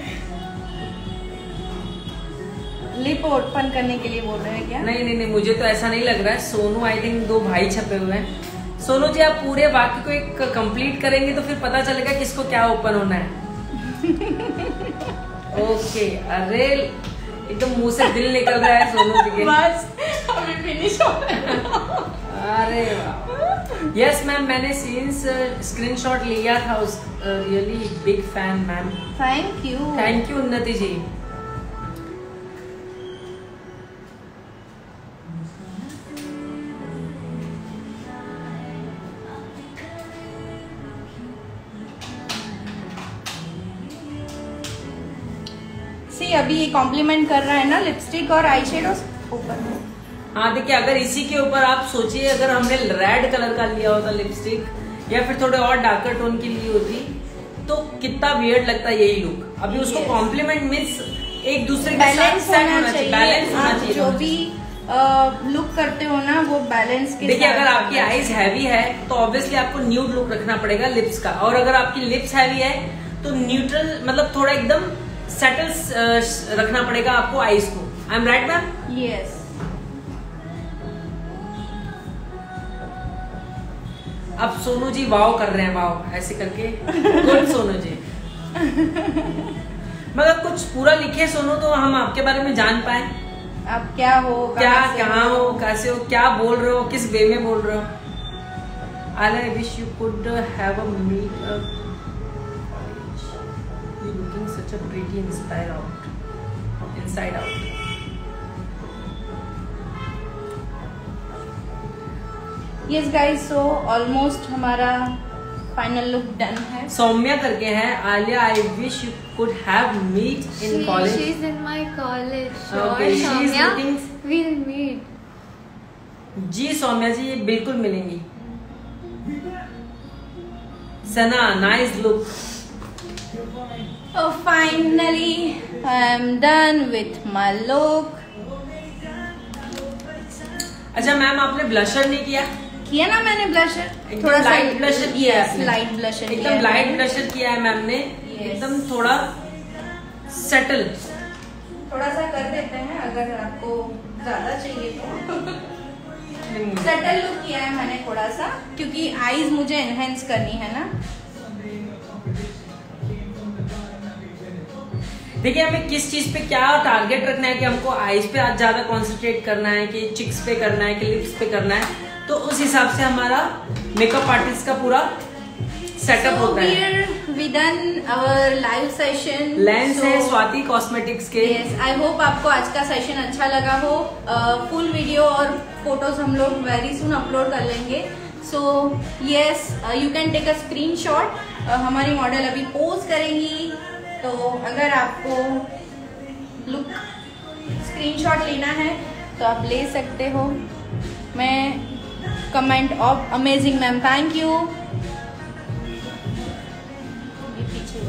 लिप ओपन करने के लिए बोल रहे हैं क्या? नहीं नहीं नहीं, मुझे तो ऐसा नहीं लग रहा है। सोनू आई थिंक दो भाई छपे हुए हैं। सोनू जी, आप पूरे वाक्य को एक कंप्लीट करेंगे तो फिर पता चलेगा किसको क्या ओपन होना है। ओके, अरे एकदम मुंह से दिल निकल रहा है सोनू जी के। बस अभी फिनिश हो गया। अरे वाह। यस मैम, मैंने सीन्स स्क्रीनशॉट लिया था उस। Really big fan ma'am. Thank you. Thank you Unnati ji. अभी ये कॉम्प्लीमेंट कर रहा है ना लिपस्टिक और आई शेडो ऊपर। हाँ देखिए, अगर इसी के ऊपर आप सोचिए अगर हमने रेड कलर का लिया होता लिपस्टिक या फिर थोड़े और डार्कर टोन की ली होती तो कितना वियर्ड लगता यही लुक। अभी उसको कॉम्प्लीमेंट मीन्स एक दूसरे के साथ सेट होना चाहिए, बैलेंस होना चाहिए। जो भी लुक करते हो ना वो बैलेंस के। देखिए अगर आपकी आईज हैवी है तो ऑब्वियसली आपको न्यूड लुक रखना पड़ेगा लिप्स का, और अगर आपकी लिप्स हैवी है तो न्यूट्रल मतलब थोड़ा एकदम सेटल रखना पड़ेगा आपको आईज को। I am right ma'am? Yes. अब सोनू जी वाव कर रहे हैं, वाव ऐसे करके। गुड सोनू जी। मगर कुछ पूरा लिखे सोनू तो हम आपके बारे में जान पाए। आप क्या हो, क्या कहाँ हो, कैसे हो, क्या बोल रहे हो, किस वे में बोल रहे हो। I wish you could have a meet a you looking such a pretty inspire out inside out. Yes guys, so almost हमारा फाइनल लुक डन है। सौम्या करके है Alia, I wish you could have meet in she, college. She's in my college. Sure, okay, she's looking. We'll meet. Ji Saumya ji बिल्कुल मिलेंगी। Sana nice look. Oh, finally I'm done with my look. अच्छा ma'am आपने blusher नहीं किया? किया ना मैंने ब्लशर, थोड़ा लाइट ब्लशर किया है, लाइट ब्लशर एकदम लाइट ब्लशर किया है मैम ने, एकदम थोड़ा सेटल थोड़ा सा कर देते हैं अगर आपको ज्यादा चाहिए तो। सेटल लुक किया है मैंने थोड़ा सा, क्योंकि आईज मुझे एनहेंस करनी है ना। देखिए हमें किस चीज पे क्या टारगेट रखना है कि हमको आईज पे आज ज्यादा कॉन्सेंट्रेट करना है कि चिक्स पे करना है कि लिप्स पे करना है, तो उस हिसाब से हमारा मेकअप आर्टिस्ट का पूरा सेटअप so होता है। We done our live session. Lens so, है स्वाति कॉस्मेटिक्स के। Yes, I hope आपको आज का सेशन अच्छा लगा हो। फुल uh, वीडियो और फोटोज हम लोग वेरी सुन अपलोड कर लेंगे। So yes, you can take a screenshot. हमारी मॉडल अभी पोज करेंगी, तो अगर आपको लुक स्क्रीनशॉट लेना है तो आप ले सकते हो। मैं comment of amazing ma'am, thank you. ये पीछे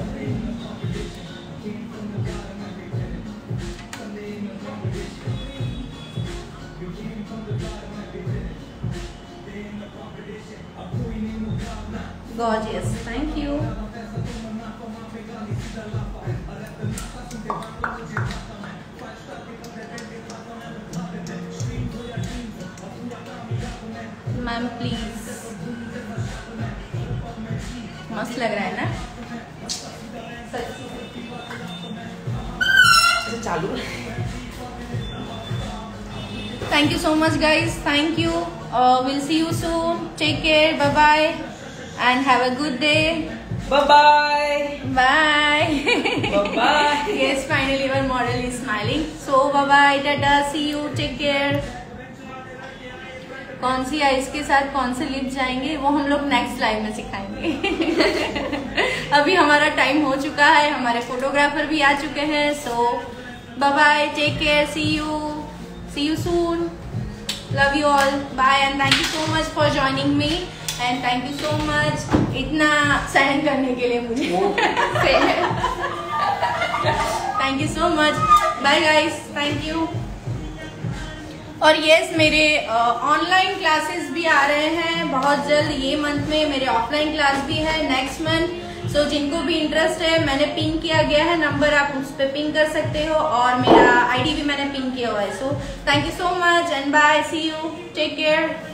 gorgeous, thank you. Ma'am please, मस्त लग रहा है ना? चालू। Thank you so much guys, thank you. Will see you soon, take care, bye bye and have a good day. Bye bye bye bye. Yes, finally our model is smiling. So bye bye, tata, see you, take care. कौन सी eyes के साथ कौन से lip जाएंगे वो हम लोग नेक्स्ट लाइव में सिखाएंगे। अभी हमारा टाइम हो चुका है, हमारे फोटोग्राफर भी आ चुके हैं। So bye bye, take care, see you see you soon, love you all, bye and thank you so much for joining me and thank you so much इतना सहन करने के लिए मुझे। Thank you so much, bye guys, thank you. और yes, मेरे online classes भी आ रहे हैं बहुत जल्द। ये मंथ में मेरे ऑफलाइन क्लास भी है नेक्स्ट मंथ। सो जिनको भी इंटरेस्ट है, मैंने पिन किया गया है नंबर, आप उस पर पिन कर सकते हो और मेरा आईडी भी मैंने पिन किया हुआ है। So thank you so much and bye, see you, take care.